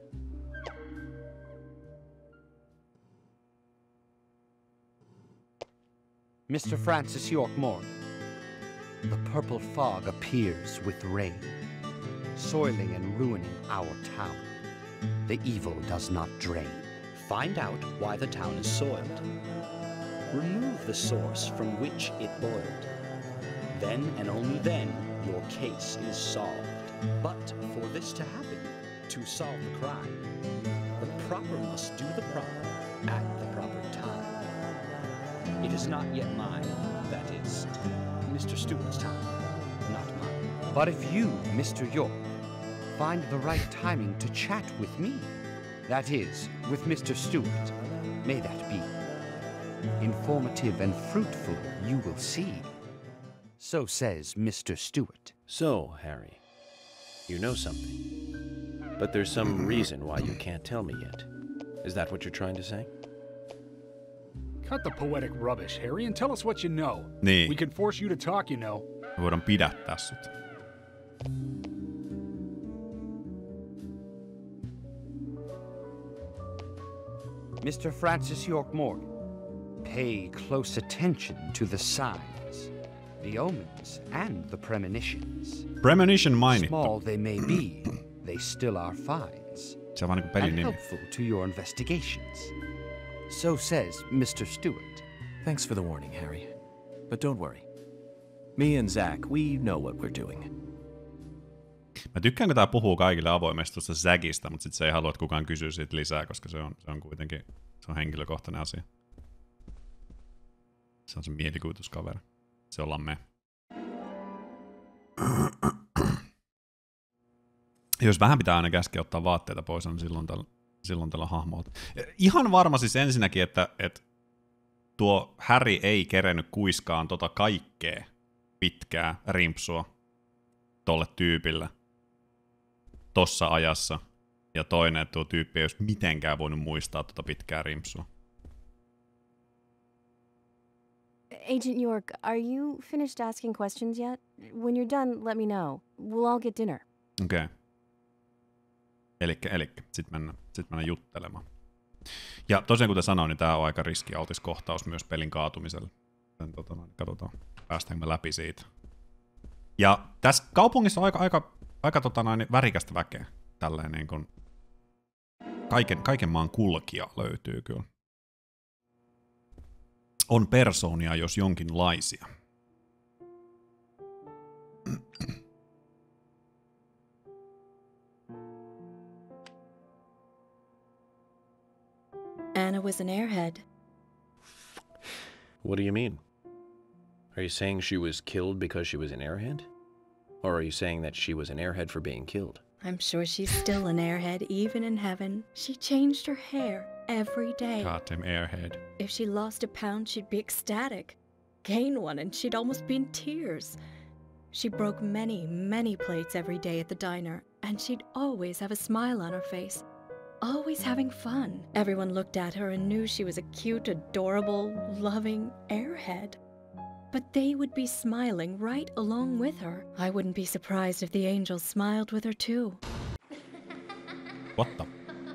Mister Francis York Morgan, the purple fog appears with rain, soiling and ruining our town. The evil does not drain. Find out why the town is soiled. Remove the source from which it boiled. Then and only then your case is solved. But for this to happen, to solve the crime, the proper must do the proper at the proper time. It is not yet mine. That is Mister Stewart's time, not mine. But if you, Mister York, find the right timing to chat with me, that is, with Mister Stewart, may that be informative and fruitful, you will see. So says Mister Stewart. So, Harry, you know something. But there's some reason why you can't tell me yet. Is that what you're trying to say? Cut the poetic rubbish, Harry, and tell us what you know. Niin. We can force you to talk, you know. Me voidaan pidättää sut. Mister Francis York Morgan, pay close attention to the signs, the omens, and the premonitions. Premonition mainittu. Small they may be, they still are finds. Se on vaan niinku pelin and nimi. helpful to your investigations. So says Mister Stewart. Thanks for the warning, Harry. But don't worry. Me and Zach, we know what we're doing. Mä tykkään, kun tää puhuu kaikille avoimesti tuosta Zagista, mutta sit se ei halua, että kukaan kysyy siitä lisää, koska se on, se on kuitenkin se on henkilökohtainen asia. Se on se mielikuvituskaveri. Se ollaan me. Jos vähän pitää aina käskeä ottaa vaatteita pois, niin silloin tällä, silloin tällä hahmolla. Ihan varma siis ensinnäkin, että, että tuo Harry ei kerennyt kuiskaan tota kaikkea pitkää rimpsua tolle tyypille tossa ajassa. Ja toinen, että tuo tyyppi ei olisi mitenkään voinut muistaa tota pitkää rimpsua. Agent York, are you finished asking questions yet? When you're done, let me know. We'll all get dinner. Okei. Okay. Elikkä, elikkä. Sitten mennään, sit mennään juttelemaan. Ja tosiaan kuten sanoin, niin tää on aika riskialtis kohtaus myös pelin kaatumiselle. Joten, tota, no, katsotaan, päästäänkö me läpi siitä. Ja tässä kaupungissa on aika, aika, aika tota, noin, värikästä väkeä. Tälleen niin kuin kaiken, kaiken maan kulkija löytyy kyllä. On persoonia, jos jonkinlaisia. Anna was an airhead. What do you mean? Are you saying she was killed because she was an airhead? Or are you saying that she was an airhead for being killed? I'm sure she's still an airhead, even in heaven. She changed her hair every day. Goddamn airhead. If she lost a pound, she'd be ecstatic. Gain one, and she'd almost be in tears. She broke many, many plates every day at the diner, and she'd always have a smile on her face. Always having fun. Everyone looked at her and knew she was a cute, adorable, loving airhead. But they would be smiling right along with her. I wouldn't be surprised if the angels smiled with her too. What the?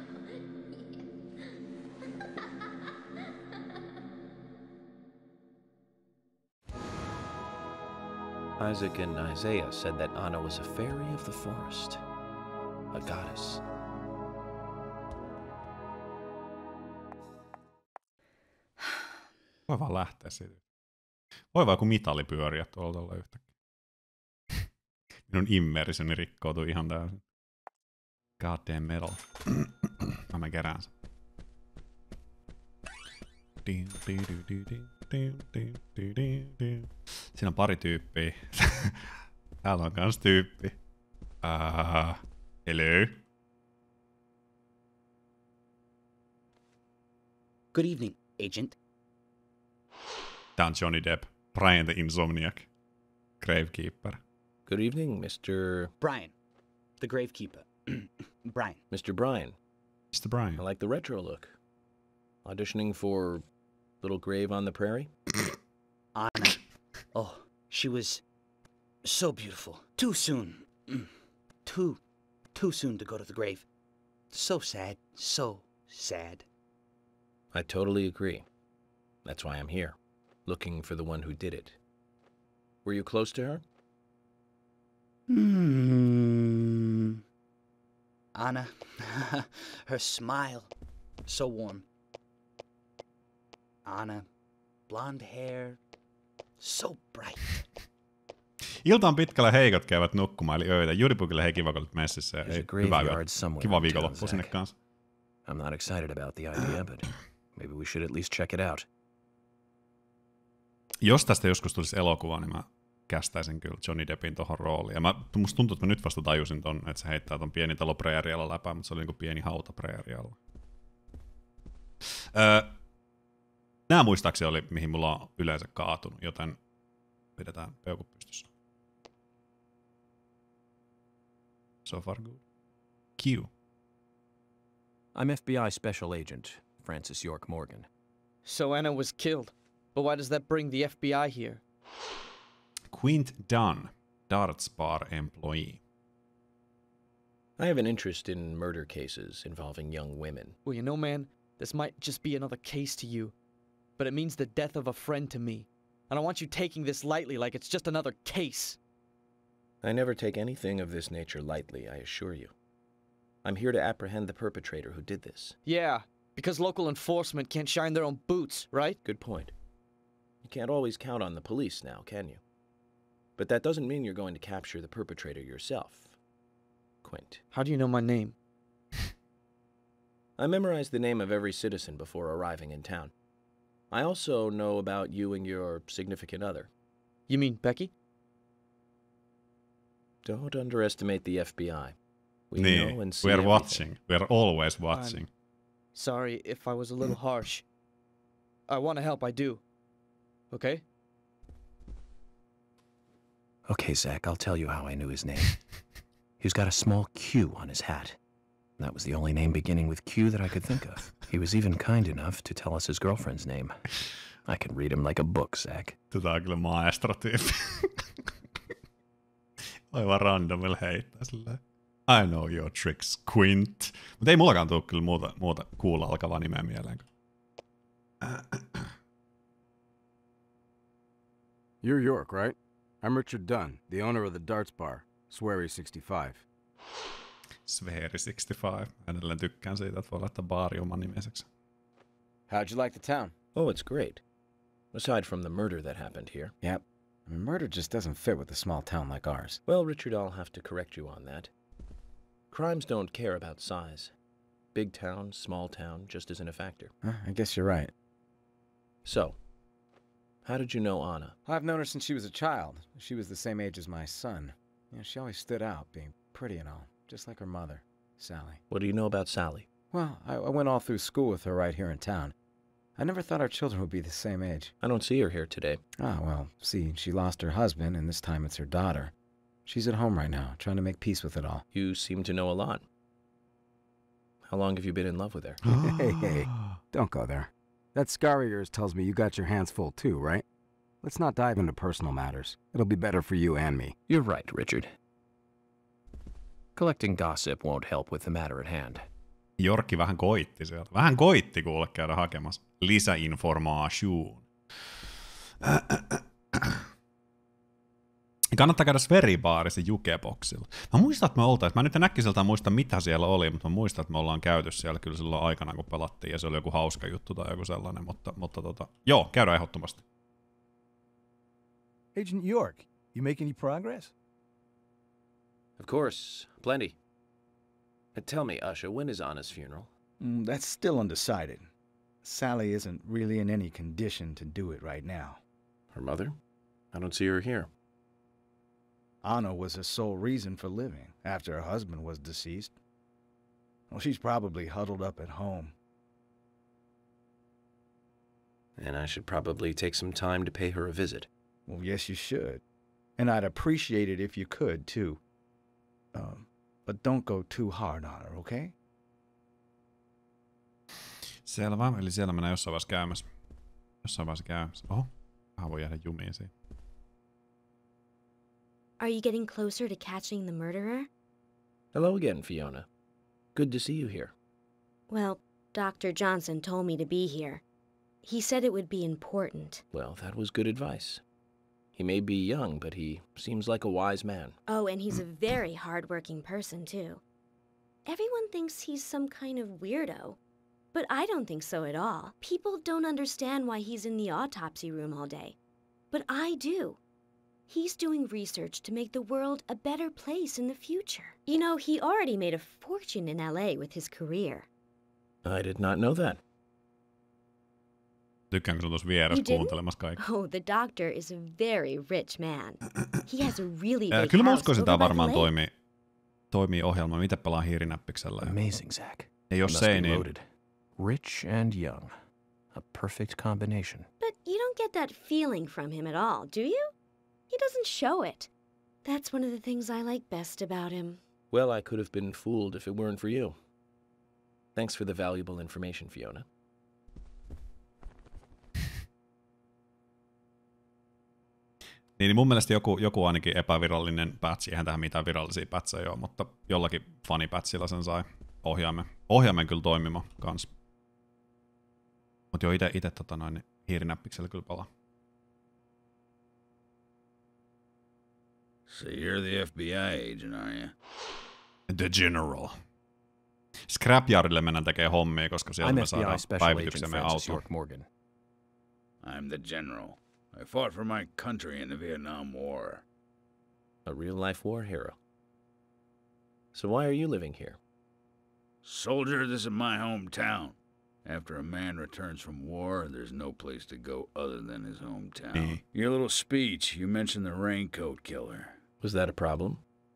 Isaac and Isaiah said that Anna was a fairy of the forest. A goddess. Voi vaan lähteä siitä. Voi vaan joku mitali pyöriä tuolla tuolla yhtäkkiä. Minun immersini rikkoutui ihan täysin. Goddamn metal. Mä mä kerään sen. Siinä on pari tyyppiä. Täällä on kans tyyppi. Uh, hello. Good evening, Agent. Tää on Johnny Depp. Brian the Insomniac. Gravekeeper. Good evening, Mister Brian, the Gravekeeper. Brian. Mister Brian. Mister Brian. I like the retro look. Auditioning for Little Grave on the Prairie? Anna. Oh, she was so beautiful. Too soon. Too, too soon to go to the grave. So sad. So sad. I totally agree. That's why I'm here, looking for the one who did it. Were you close to her? Hmm. Anna, her smile, so warm. Anna, blonde hair, so bright. Ilta on pitkällä, heikot käyvät nukkumaan, eli öitä. Juripukille hei kiva, kun olet messissä. Ja ei, hyvää yötä. Kiva viikonloppu sinne kanssa. I'm not excited about the idea, but maybe we should at least check it out. Jos tästä joskus tulisi elokuva, niin mä kästäisin kyllä Johnny Deppin tohon rooliin. Ja mä, musta tuntuu, että mä nyt vasta tajusin ton, että se heittää ton pieni talo preerialla läpää, mutta se oli niinku pieni hauta preerialla. Öö, Nämä muistaakseni oli, mihin mulla on yleensä kaatunut, joten pidetään peukut pystyssä. So far good. Q. I'm F B I Special Agent Francis York Morgan. So Anna was killed, but why does that bring the F B I here? Quint Dunn, Darts Bar employee. I have an interest in murder cases involving young women. Well, you know, man, this might just be another case to you, but it means the death of a friend to me. I don't want you taking this lightly like it's just another case. I never take anything of this nature lightly, I assure you. I'm here to apprehend the perpetrator who did this. Yeah, because local enforcement can't shine their own boots, right? Good point. You can't always count on the police now, can you? But that doesn't mean you're going to capture the perpetrator yourself, Quint. How do you know my name? I memorized the name of every citizen before arriving in town. I also know about you and your significant other. You mean Becky? Don't underestimate the F B I. We Nee, know and see we're everything. watching. We're always watching. I'm sorry if I was a little harsh. I want to help, I do. Okay? Okay, Zach, I'll tell you how I knew his name. He's got a small Q on his hat. That was the only name beginning with Q that I could think of. He was even kind enough to tell us his girlfriend's name. I can read him like a book, Zach. Tätä on kyllä maestro-tyyppi. Aivan randomilla heittää silleen. I know your tricks, Quint. Mutta ei mullakaan tule kyllä muuta, muuta kuulla alkavaa nimeä mieleen. You're York, right? I'm Richard Dunn, the owner of the Darts Bar, Swery sixty-five. Swery sixty-five. Edelleen tykkään siitä, että voi laittaa baari oman nimiseksi. How'd you like the town? Oh, it's great. Aside from the murder that happened here. Yep. I mean, murder just doesn't fit with a small town like ours. Well, Richard, I'll have to correct you on that. Crimes don't care about size. Big town, small town, just isn't a factor. Huh, I guess you're right. So, how did you know Anna? I've known her since she was a child. She was the same age as my son. You know, she always stood out, being pretty and all, just like her mother, Sally. What do you know about Sally? Well, I, I went all through school with her right here in town. I never thought our children would be the same age. I don't see her here today. Ah, well, see, she lost her husband, and this time it's her daughter. She's at home right now, trying to make peace with it all. You seem to know a lot. How long have you been in love with her? Hey, hey, don't go there. That scar of yours tells me you got your hands full too, right? Let's not dive into personal matters. It'll be better for you and me. You're right, Richard. Collecting gossip won't help with the matter at hand. Jorkki vähän koitti sieltä. Vähän koitti kuule käydä hakemassa lisäinformaation. Kannattaa käydä Sveribaarissa Jukeboxilla. Mä muistan, että me oltais, mä nyt en äkkiseltään muista mitä siellä oli, mutta mä muistan, että me ollaan käyty siellä kyllä silloin aikana, kun pelattiin, ja se oli joku hauska juttu tai joku sellainen, mutta, mutta tota, joo, käydään ehdottomasti. Agent York, you make any progress? Of course, plenty. Uh, tell me, Usha, when is Anna's funeral? Mm, that's still undecided. Sally isn't really in any condition to do it right now. Her mother? I don't see her here. Anna was her sole reason for living after her husband was deceased. Well, she's probably huddled up at home. And I should probably take some time to pay her a visit. Well, yes, you should. And I'd appreciate it if you could, too. Um, but don't go too hard on her, okay? Selvä, eli siellä mennään jossain vaiheessa käymässä. Jossain vaiheessa käymässä. Oho, vähän voi jäädä jumiin siinä. Are you getting closer to catching the murderer? Hello again, Fiona. Good to see you here. Well, Doctor Johnson told me to be here. He said it would be important. Well, that was good advice. He may be young, but he seems like a wise man. Oh, and he's a very hard-working person, too. Everyone thinks he's some kind of weirdo, but I don't think so at all. People don't understand why he's in the autopsy room all day, but I do. He's doing research to make the world a better place in the future. You know, he already made a fortune in L A with his career. I did not know that. Tykkään, kun se on tuossa vieressä kuuntelemassa kaikki. Oh, the doctor is a very rich man. He has a really big Äh, kyllä mä house uskoisin, over että tämä by the varmaan lake. toimii, toimii ohjelma. Miten pelaa hiirinäppiksellä? Amazing, Zack. Ja jos He se must ei, be niin... loaded. Rich and young. A perfect combination. But you don't get that feeling from him at all, do you? He doesn't show it. That's one of the things I like best about him. Well, I could have been fooled if it weren't for you. Thanks for the valuable information, Fiona. Niin mun mielestä joku, joku ainakin epävirallinen patch, eihän tähän mitään virallisia patcheja ole, mutta jollakin fanipätsillä sen sai ohjaimen, ohjaimen kyllä toimimaan kans. Mut jo ite, ite tota noin, hiirinäppiksellä kyllä palaa. So you're the F B I agent, are you? The General. Scrapyardille mennään tekee hommia, koska sieltä I'm me F B I saadaan Special Agent päivityksen meidän Francis autoon. York Morgan. I'm the general. I fought for my country in the Vietnam War. A real-life war hero. So why are you living here? Soldier, this is my hometown. After a man returns from war, there's no place to go other than his hometown. Mm. Your little speech, you mentioned the Raincoat Killer. Was that a problem?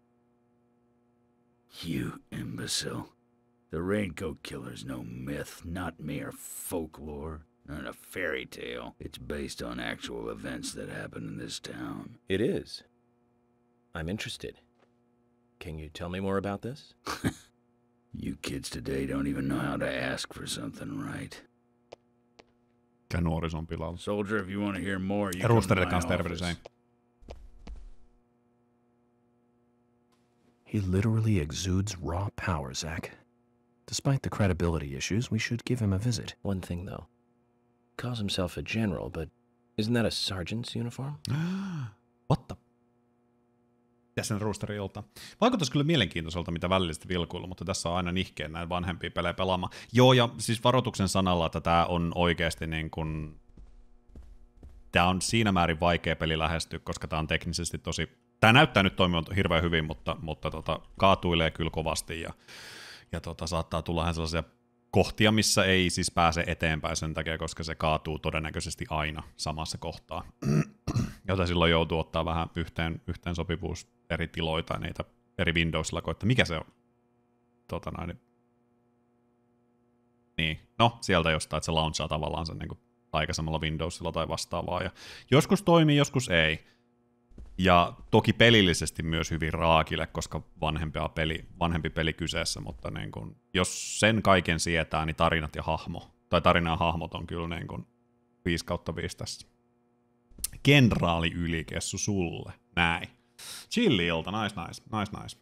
You imbecile. The Raincoat Killer's no myth, not mere folklore, not a fairy tale. It's based on actual events that happened in this town. It is. I'm interested. Can you tell me more about this? You kids today don't even know how to ask for something right. Mikä nuoriso on pilalla. Soldier, if you want to hear more, you Ja come to Roosterille my kanssa tervehdys, office. ei. He literally exudes raw power, Zack. Despite the credibility issues, we should give him a visit. One thing, though. Calls himself a general, but isn't that a sergeant's uniform? What the? Ja sen Roosterin ilta. Vaikuttaisi kyllä mielenkiintoiselta, mitä välillisesti vilkuilla, mutta tässä on aina nihkeen näin vanhempia pelejä pelaamaan. Joo, ja siis varoituksen sanalla, että tämä on oikeasti niin kuin... Tämä on siinä määrin vaikea peli lähestyä, koska tämä on teknisesti tosi... Tämä näyttää nyt toimivan hirveän hyvin, mutta, mutta tota, kaatuilee kyllä kovasti ja, ja tota, saattaa tulla ihan sellaisia kohtia, missä ei siis pääse eteenpäin sen takia, koska se kaatuu todennäköisesti aina samassa kohtaa. Jota silloin joutuu ottaa vähän yhteen, yhteen sopivuus eri tiloita, niitä eri Windowsilla koittaa. Mikä se on? Tota noin. Niin, no sieltä jostain, että se launchaa tavallaan sen niin kuin aikaisemmalla Windowsilla tai vastaavaa. Ja joskus toimii, joskus ei. Ja toki pelillisesti myös hyvin raakille, koska vanhempia peli, vanhempi peli kyseessä, mutta niin kun, jos sen kaiken sietää, niin tarinat ja hahmo, tai tarina ja hahmot on kyllä niin kun viisi kautta viisi tässä. Kenraali Ylikessu sulle, näin. Chilli-ilta, nice, nice, nice, nice.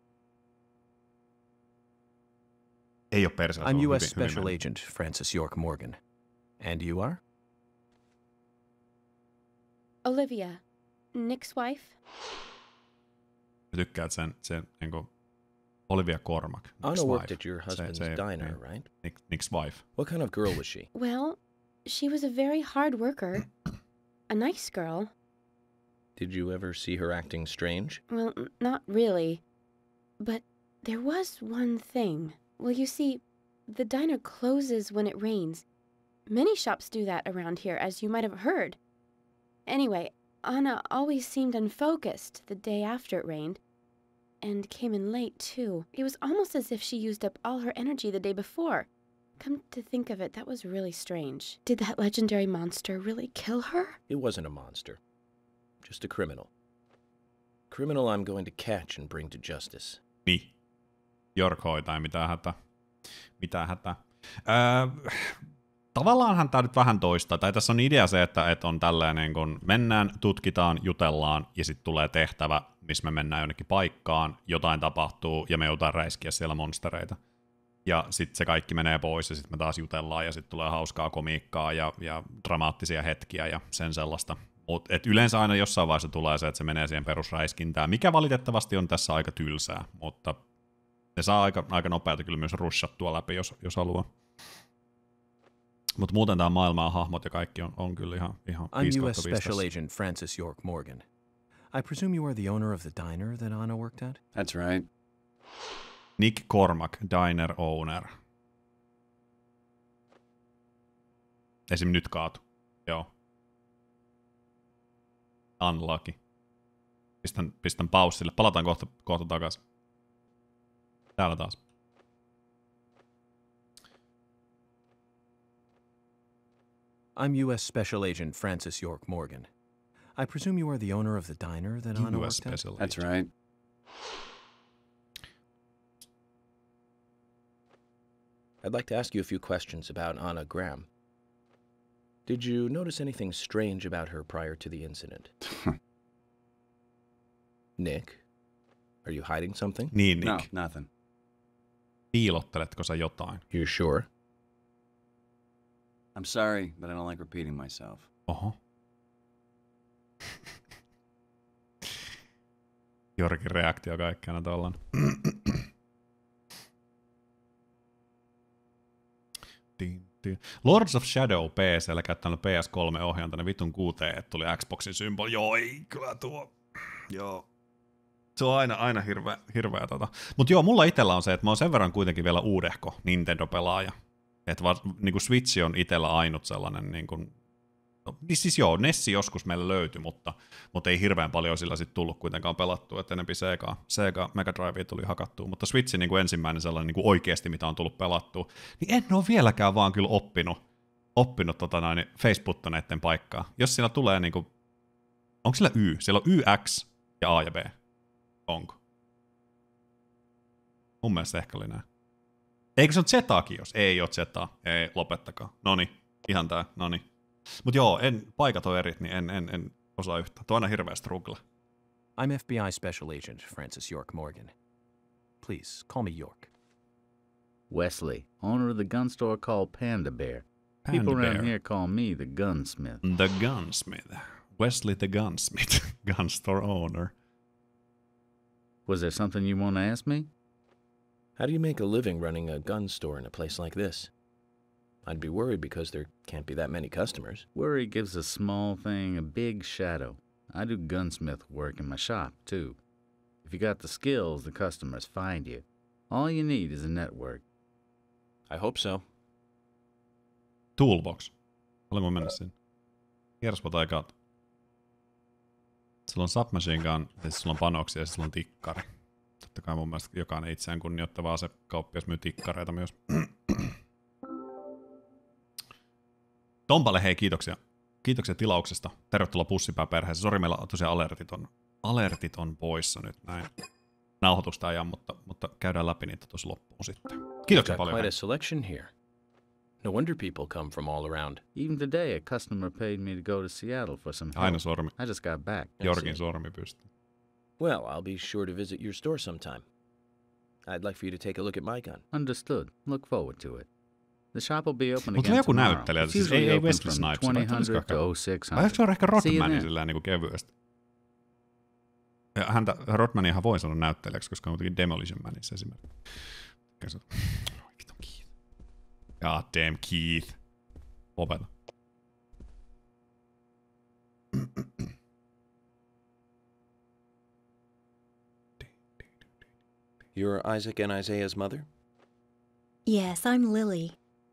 Ei ole perseellä. I'm U S Special Agent Francis York Morgan. And you are? Olivia. Nick's wife? Mä tykkäät sen, sen niin kuin Olivia Cormack. Anna worked at your husband's se, se, diner, niin, right? Nick, Nick's wife. What kind of girl was she? Well, she was a very hard worker. A nice girl. Did you ever see her acting strange? Well, n- not really. But there was one thing. Well, you see, the diner closes when it rains. Many shops do that around here, as you might have heard. Anyway, Anna always seemed unfocused the day after it rained. And came in late, too. It was almost as if she used up all her energy the day before. Come to think of it, that was really strange. Did that legendary monster really kill her? It wasn't a monster. Just a criminal. Criminal I'm going to catch and bring to justice. Niin. Jork hoitaa, mitään hätää. Mitään hätää. Öö, tavallaanhan tämä nyt vähän toista. Tai tässä on idea se, että, että on tällainen, niin kun mennään, tutkitaan, jutellaan ja sitten tulee tehtävä, missä me mennään jonnekin paikkaan, jotain tapahtuu ja me joudutaan räiskiä siellä monstereita. Ja sitten se kaikki menee pois ja sitten me taas jutellaan ja sitten tulee hauskaa komiikkaa ja, ja dramaattisia hetkiä ja sen sellaista. Mut, et yleensä aina jossain vaiheessa tulee se, että se menee siihen perusräiskintään, mikä valitettavasti on tässä aika tylsää, mutta ne saa aika, aika nopeasti kyllä myös rushattua läpi, jos, jos haluaa. Mutta muuten tämä maailma ja hahmot ja kaikki on, on kyllä ihan, ihan I'm U S Special Agent Francis York Morgan. I presume you are the owner of the diner that Anna worked at? That's right. Nick Cormack, diner owner. Esim. Nyt kaatu. Joo. Unlucky. Pistän, pistän paussille. Palataan kohta, kohta takaisin. Täällä taas. I'm U S Special Agent Francis York Morgan. I presume you are the owner of the diner that Anna U S worked at? Special That's right. I'd like to ask you a few questions about Anna Graham. Did you notice anything strange about her prior to the incident? Nick, are you hiding something? Niin, Nick. No, nothing. Piilotteletko sä jotain? You're sure? I'm sorry, but I don't like repeating myself. Oho. Jorkin reaktio kaikkeena tollan. Lords of Shadow P C:llä käyttänyt P S kolme -ohjaan tänne vitun kuuteen, että tuli Xboxin symboli. Joo, ei kyllä tuo. Joo. Se on aina, aina hirveä, hirveä tota. Mut joo, mulla itellä on se, että mä oon sen verran kuitenkin vielä uudehko Nintendo-pelaaja. Että niinku Switch on itellä ainut sellainen niinku... No, siis joo, Nessi joskus meillä löytyi, mutta, mutta ei hirveän paljon sillä sitten tullut kuitenkaan pelattua, että enempi Sega, Sega Mega Drive tuli hakattua, mutta Switchin niin kuin ensimmäinen sellainen niin kuin oikeasti, mitä on tullut pelattua, niin en ole vieläkään vaan kyllä oppinut, oppinut tota noin, Facebooktoneiden paikkaa. Jos siellä tulee niin kuin, onko siellä Y? Siellä on Y, X ja A ja B. Onko? Mun mielestä ehkä oli näin. Eikö se ole Zetaakin, jos ei ole Zetaa? Ei, lopettakaa. Noniin, ihan tää, noniin. Mut joo, en, paikat on eri, niin en, en, en osaa yhtään. Tuo on aina hirveä struggle. I'm F B I Special Agent Francis York Morgan. Please, call me York. Wesley, owner of the gun store called Panda Bear. Panda People around Bear. here call me the gunsmith. The Gunsmith. Wesley the Gunsmith. Gun store owner. Was there something you want to ask me? How do you make a living running a gun store in a place like this? I'd be worried because there can't be that many customers. Worry gives a small thing a big shadow. I do gunsmith work in my shop, too. If you got the skills, the customers find you. All you need is a network. I hope so. Toolbox. Haluanko mennä sinne? Here's what I got. Sillä on submachine gun, ja sillä on panoksia, ja sillä on tikkari. Totta kai mun mielestä jokainen itseään kunnioittava ase kauppias myy tikkareita myös. Tompalle hei, kiitoksia. Kiitoksia tilauksesta. Tervetuloa pussipääperheeseen. Sori, meillä on tosiaan alertit on, alertit on poissa nyt näin. Nauhoitusta ajan, mutta, mutta käydään läpi niitä tuossa loppuun sitten. Kiitoksia paljon. Quite a selection here. No wonder people come from all around. Even today, a customer paid me to go to Seattle for some help. Aina sormi. I just got back. Jorkin sormi pystyy. Well, I'll be sure to visit your store sometime. I'd like for you to take a look at my gun. Understood. Look forward to it. The shop will be open Mutta again joku tomorrow. näyttelijä, It's siis ei, usually ei open Wesley from Snipes. twenty hundred to oh six hundred. Vai se on ehkä See you Rodmani then. sillä niin kuin kevyesti? Ja häntä, Rodmaniahan voi sanoa näyttelijäksi, koska on kuitenkin Demolition Manissa esimerkiksi. Vitun Keith. God damn Keith. Opeta. You're Isaac and Isaiah's mother? Yes, I'm Lily.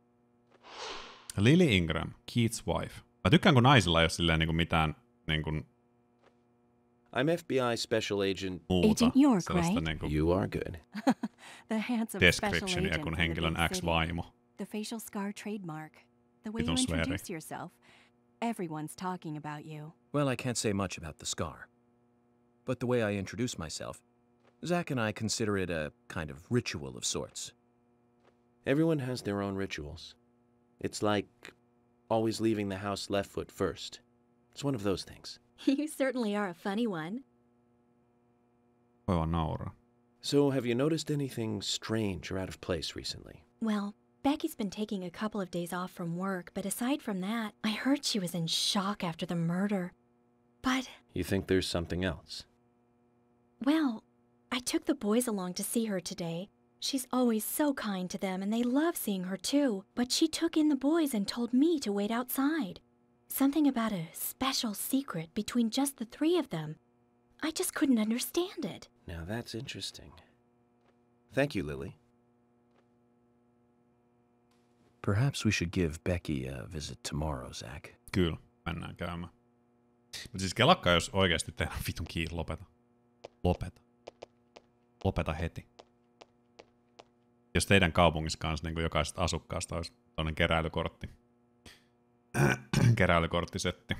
Lily Ingram, Keith's wife. Mä tykkään, kun naisilla ei ole silleen niin kuin mitään niin kuin I'm F B I Special Agent... muuta. Agent York, sellaista right? niin kuin You are good. The handsome special descriptionia agent kuin from the henkilön big city. ex-vaimo. The facial scar trademark. The way you Vitun sveeri. introduce yourself. Everyone's talking about you. Well, I can't say much about the scar. But the way I introduce myself, Zach and I consider it a kind of ritual of sorts. Everyone has their own rituals. It's like always leaving the house left foot first. It's one of those things. You certainly are a funny one. Voi vaan nauraa. So, have you noticed anything strange or out of place recently? Well, Becky's been taking a couple of days off from work, but aside from that, I heard she was in shock after the murder. But, You think there's something else? well, I took the boys along to see her today. She's always so kind to them, and they love seeing her too. But she took in the boys and told me to wait outside. Something about a special secret between just the three of them. I just couldn't understand it. Now that's interesting. Thank you, Lily. Perhaps we should give Becky a visit tomorrow, Zach. Kyllä, mennään käymään. Mutta siis kelakka, jos oikeasti tehdään vitun kiinni, lopeta. Lopeta. Lopeta heti. Jos teidän kaupungissa kanssa niin jokaisesta asukkaasta olisi toinen keräilykortti. Keräilykorttisetti.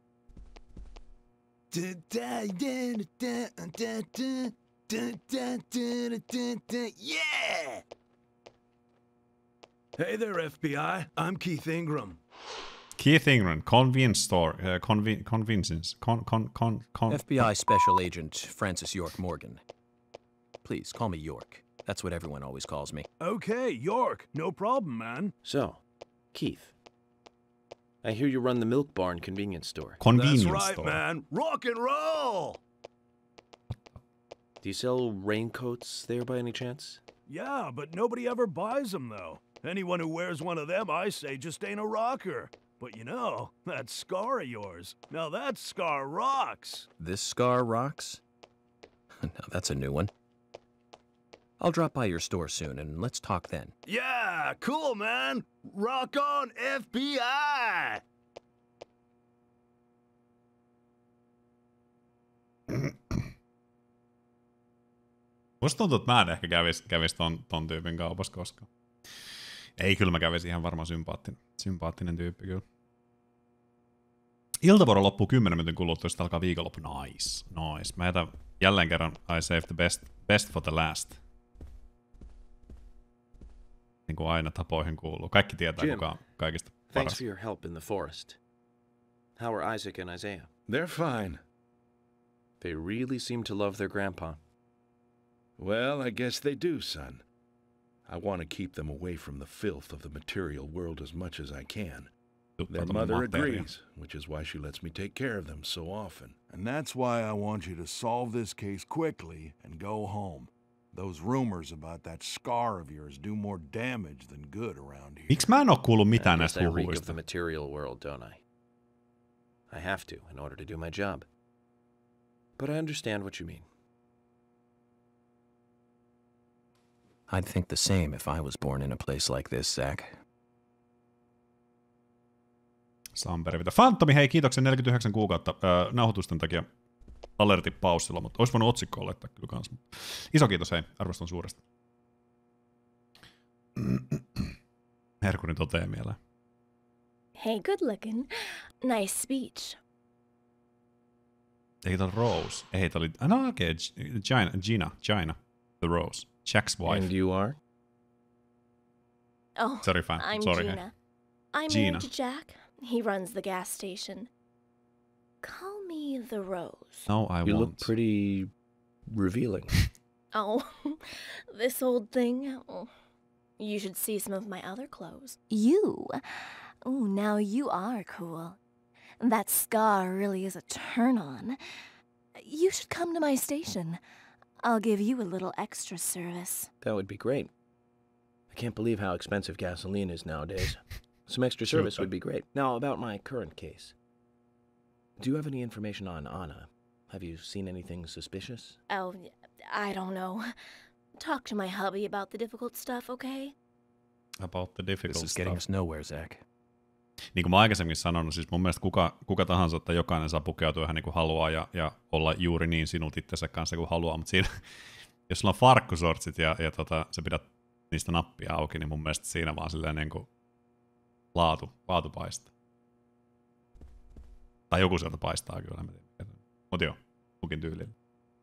Yeah! Hey there, F B I. I'm Keith Ingram. Keith Ingram, convenience store, uh, conven convenience, con con con con. F B I Special Agent Francis York Morgan. Please call me York. That's what everyone always calls me. Okay, York. No problem, man. So, Keith, I hear you run the Milk Barn convenience store. Convenience That's right, store. man. Rock and roll! Do you sell raincoats there by any chance? Yeah, but nobody ever buys them, though. Anyone who wears one of them, I say, just ain't a rocker. But you know, that scar of yours, now that scar rocks. This scar rocks? Now that's a new one. I'll drop by your store soon, and let's talk then. Yeah, cool, man. Rock on, F B I! Musta tuntuu, että mä en ehkä kävis, kävis ton, ton tyypin kaupassa koskaan. Ei, kyllä mä kävisin ihan varmaan sympaattinen, sympaattinen tyyppi kyllä. Iltavuoro loppuu kymmenen minuutin kuluttua, sitten alkaa viikonloppu. Nice, nice. Mä jätän jälleen kerran I save the best, best for the last. Niin kuin aina tapoihin kuuluu. Kaikki tietää, Jim, kuka on kaikista thanks paras. for your help in the forest. How are Isaac and Isaiah? They're fine. They really seem to love their grandpa. Well, I guess they do, son. I want to keep them away from the filth of the material world as much as I can. Their mother agrees, which is why she lets me take care of them so often. And that's why I want you to solve this case quickly and go home. Those rumors about that scar of yours do more damage than good around here. Miksi mä en oo kuullut mitään I guess näistä I reek of huhuista? the material world, don't I? I have to in order to do my job. But I understand what you mean. I'd think the same if I was born in a place like this, Zach. Samperi Vita. Phantomi, hei, kiitoksia neljäkymmentäyhdeksän kuukautta äh, nauhoitusten takia alerti paussilla, mutta olisi voinut otsikko olettaa kyllä kanssa. Iso kiitos, hei, arvostan suuresti. Herkurin toteaa mieleen. Hey, good looking. Nice speech. Ei toi Rose. Ei, toi oli... Ah, no okei, okay. Gina, Gina, Gina, the Rose. Jack's wife. And you are? Oh, Sorry, fan. I'm Sorry, Gina. hey. I'm Gina. married to Jack. He runs the gas station. Call me the Rose. No, I You won't. look pretty revealing. Oh, this old thing. Oh, you should see some of my other clothes. You? Oh, now you are cool. That scar really is a turn-on. You should come to my station. I'll give you a little extra service. That would be great. I can't believe how expensive gasoline is nowadays. Some extra service would be great. Now, about my current case. Do you have any information on Anna? Have you seen anything suspicious? Oh, I don't know. Talk to my hubby about the difficult stuff, okay? About the difficult This is getting stuff. us nowhere, Zach. Niin kuin mä aikaisemmin sanonut, siis mun mielestä kuka, kuka tahansa, että jokainen saa pukeutua ihan niin kuin haluaa ja, ja olla juuri niin sinut itsensä kanssa kuin haluaa, mutta siinä, jos sulla on farkkusortsit ja, ja tota, sä pidät niistä nappia auki, niin mun mielestä siinä vaan silleen niin kuin laatu, laatu paistaa. Tai joku sieltä paistaa kyllä, mä tiedän. Mut joo, mukin tyylillä.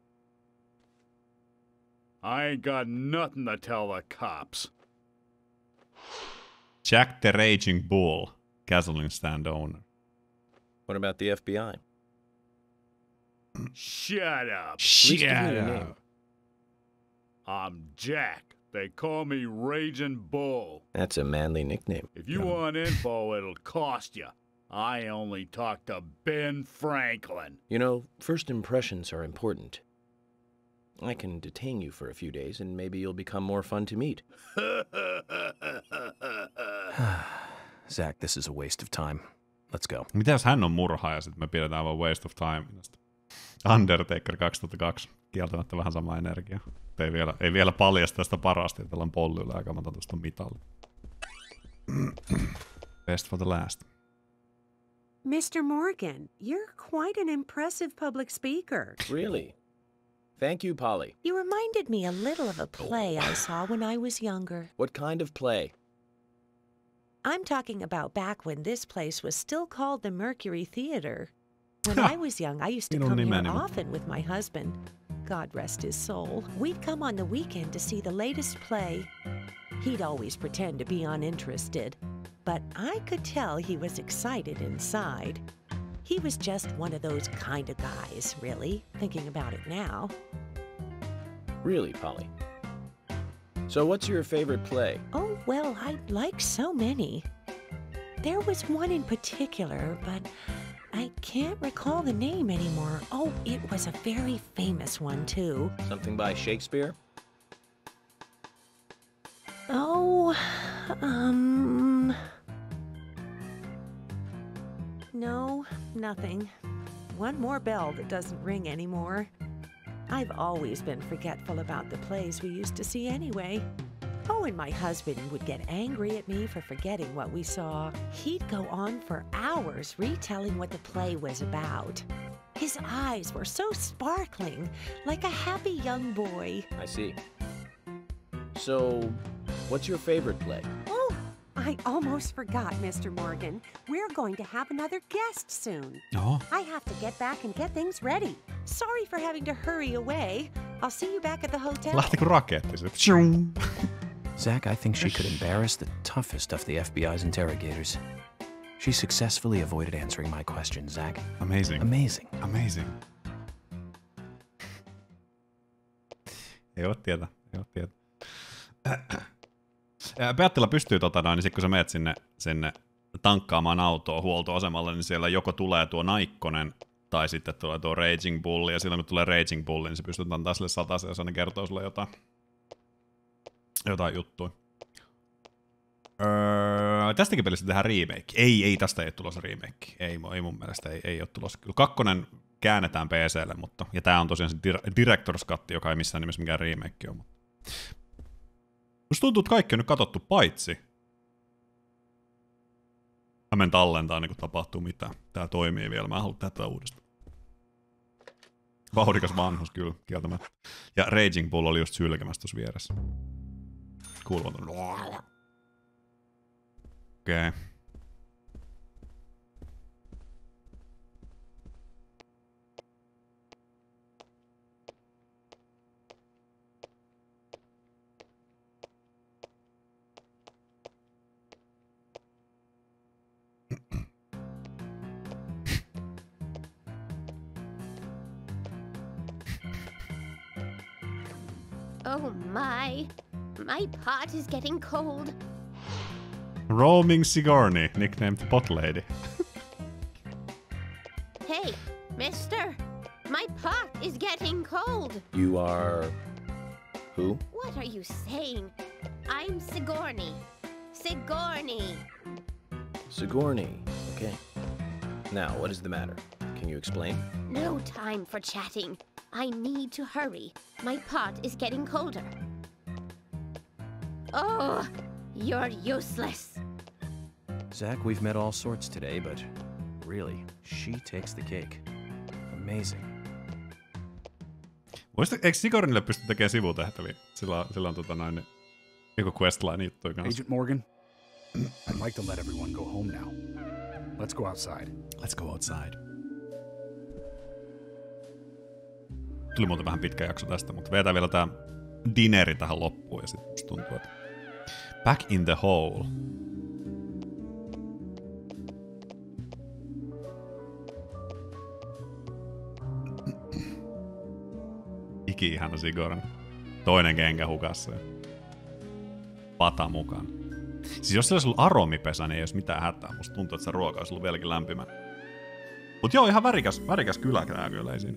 I ain't got nothing to tell the cops. Jack the Raging Bull, gasoline stand owner. What about the F B I? Shut up. Please give me your name. I'm Jack. They call me Raging Bull. That's a manly nickname. If you want info, it'll cost you. I only talk to Ben Franklin. You know, first impressions are important. I can detain you for a few days, and maybe you'll become more fun to meet. Zach, this is a waste of time. Let's go. Mitä jos hän on murhaaja ja sitten me pidetään vaan waste of time? Undertaker kaksituhattakaksi. Kieltämättä vähän sama energia. Ei vielä, ei vielä paljasta sitä parasta, että ollaan pollyilla ja kamataan tuosta mitalla. Best for the last. Mister Morgan, you're quite an impressive public speaker. Really? Thank you, Polly. You reminded me a little of a play I saw when I was younger. What kind of play? I'm talking about back when this place was still called the Mercury Theater. When I was young, I used to come here often with my husband. God rest his soul. We'd come on the weekend to see the latest play. He'd always pretend to be uninterested, but I could tell he was excited inside. He was just one of those kind of guys, really, thinking about it now. Really, Polly? So what's your favorite play? Oh, well, I like so many. There was one in particular, but I can't recall the name anymore. Oh, it was a very famous one, too. Something by Shakespeare? Oh, um... No, nothing. One more bell that doesn't ring anymore. I've always been forgetful about the plays we used to see anyway. Oh, and my husband would get angry at me for forgetting what we saw. He'd go on for hours retelling what the play was about. His eyes were so sparkling, like a happy young boy. I see. So, what's your favorite play? Oh, I almost forgot, Mister Morgan. We're going to have another guest soon. Oh. I have to get back and get things ready. Sorry for having to hurry away. I'll see you back at the hotel. Lähtikö raketti? Zach, I think she could embarrass the toughest of the F B I's interrogators. She successfully avoided answering my questions, Zach. Amazing. Amazing. Amazing. Ei oo tietä. Ei oo tietä. Peattila pystyy, tota noin, niin sit kun sä meet sinne, sinne tankkaamaan autoa huoltoasemalle, niin siellä joko tulee tuo naikkonen, tai sitten tulee tuo Raging Bull, ja silloin kun tulee Raging Bull, niin se pystyy antaa sille satasen, jos ne kertoo sulle jotain, jotain juttuja. Öö, tästäkin pelistä tehdään remake. Ei, ei, tästä ei ole tulossa remake. Ei, ei mun mielestä ei, ei ole tulossa. Kyllä kakkonen käännetään P C:lle, mutta, ja tää on tosiaan se Director's Cut, joka ei missään nimessä mikään remake ole. Mutta musta tuntuu, että kaikki on nyt katsottu paitsi. Mä menen tallentaa, niin kun tapahtuu mitään. Tää toimii vielä, mä haluan tätä uudestaan. Vauhdikas vanhus, kyllä, kieltämättä. Ja Raging Bull oli just sylkemässä tuossa vieressä. Kuuluu tuonne. Okei. Okay. Oh my, my pot is getting cold. Roaming Sigourney, nicknamed Pot Lady. Hey, mister, my pot is getting cold. You are... who? What are you saying? I'm Sigourney. Sigourney. Sigourney, okay. Now, what is the matter? Can you explain? No time for chatting. I need to hurry. My pot is getting colder. Oh, you're useless. Zach, we've met all sorts today, but really, she takes the cake. Amazing. Voisitko, eikö Sigourneylle pysty tekemään sivutehtäviä? Sillä, sillä on tota noin, joku questline juttuja kanssa. Agent Morgan, I'd like to let everyone go home now. Let's go outside. Let's go outside. Tuli muuten vähän pitkä jakso tästä, mutta vedetään vielä tää dineri tähän loppuun ja sit musta tuntuu, että back in the hole. Iki-ihana Sigourney. Toinen kenkä hukassa ja pata mukaan. Siis jos se olisi ollut aromipesä, niin ei olisi mitään hätää. Musta tuntuu, että se ruoka olisi ollut vieläkin lämpimä. Mut joo, ihan värikäs, värikäs kyläkrää kyllä, ei siinä.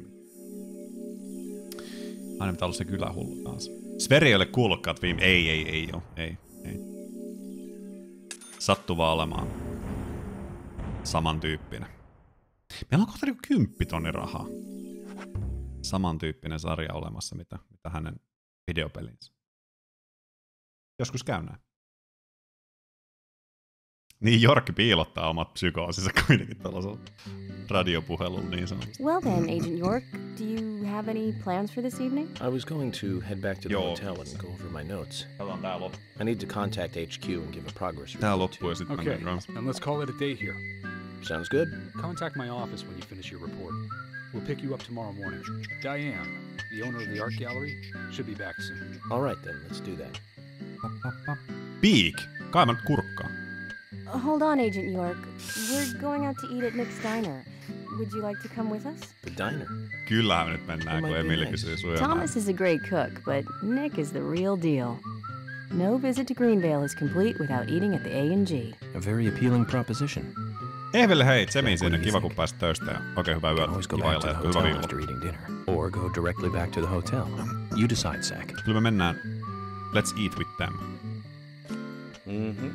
Aina pitää olla se kylähullu taas. Sveri ei ole kuullutkaan viime... Ei, ei, ei oo. Ei, ei. Sattuu vaan olemaan samantyyppinen. Meillä on kohta niinku kymppitonni rahaa. Samantyyppinen sarja olemassa, mitä, mitä hänen videopelinsä. Joskus käy näin. Niin, York piilottaa omat psykoosissa kuitenkin tuollaisella radiopuhelulla niin sanotusti. Well then, Agent York, do you have any plans for this evening? I was going to head back to the Joo. hotel and go over my notes. Katsotaan tää loppu. I need to contact H Q and give a progress Tää report. loppuu ja sitten Okay, mennään. and let's call it a day here. Sounds good. Contact my office when you finish your report. We'll pick you up tomorrow morning. Diane, the owner of the art gallery, should be back soon. All right then, let's do that. Piik! Kaivan kurkkaa. Hold on, Agent York. We're going out to eat at Nick's Diner. Would you like to come with us? The diner? Kyllähän me nyt mennään, kun Emily kysyy suojelmaan. Thomas is a great cook, but Nick is the real deal. No visit to Greenvale is complete without eating at the A and G. A very appealing proposition. Ehville hei, Tsemi sinne. Kiva kun pääsit töistä ja oikein hyvää yötä. Always go Kiva back to the ilta, hyvä hotel viikolla. after eating dinner, or go directly back to the hotel. You decide, Zach. Kyllä me mennään. Let's eat with them. Mm-hmm.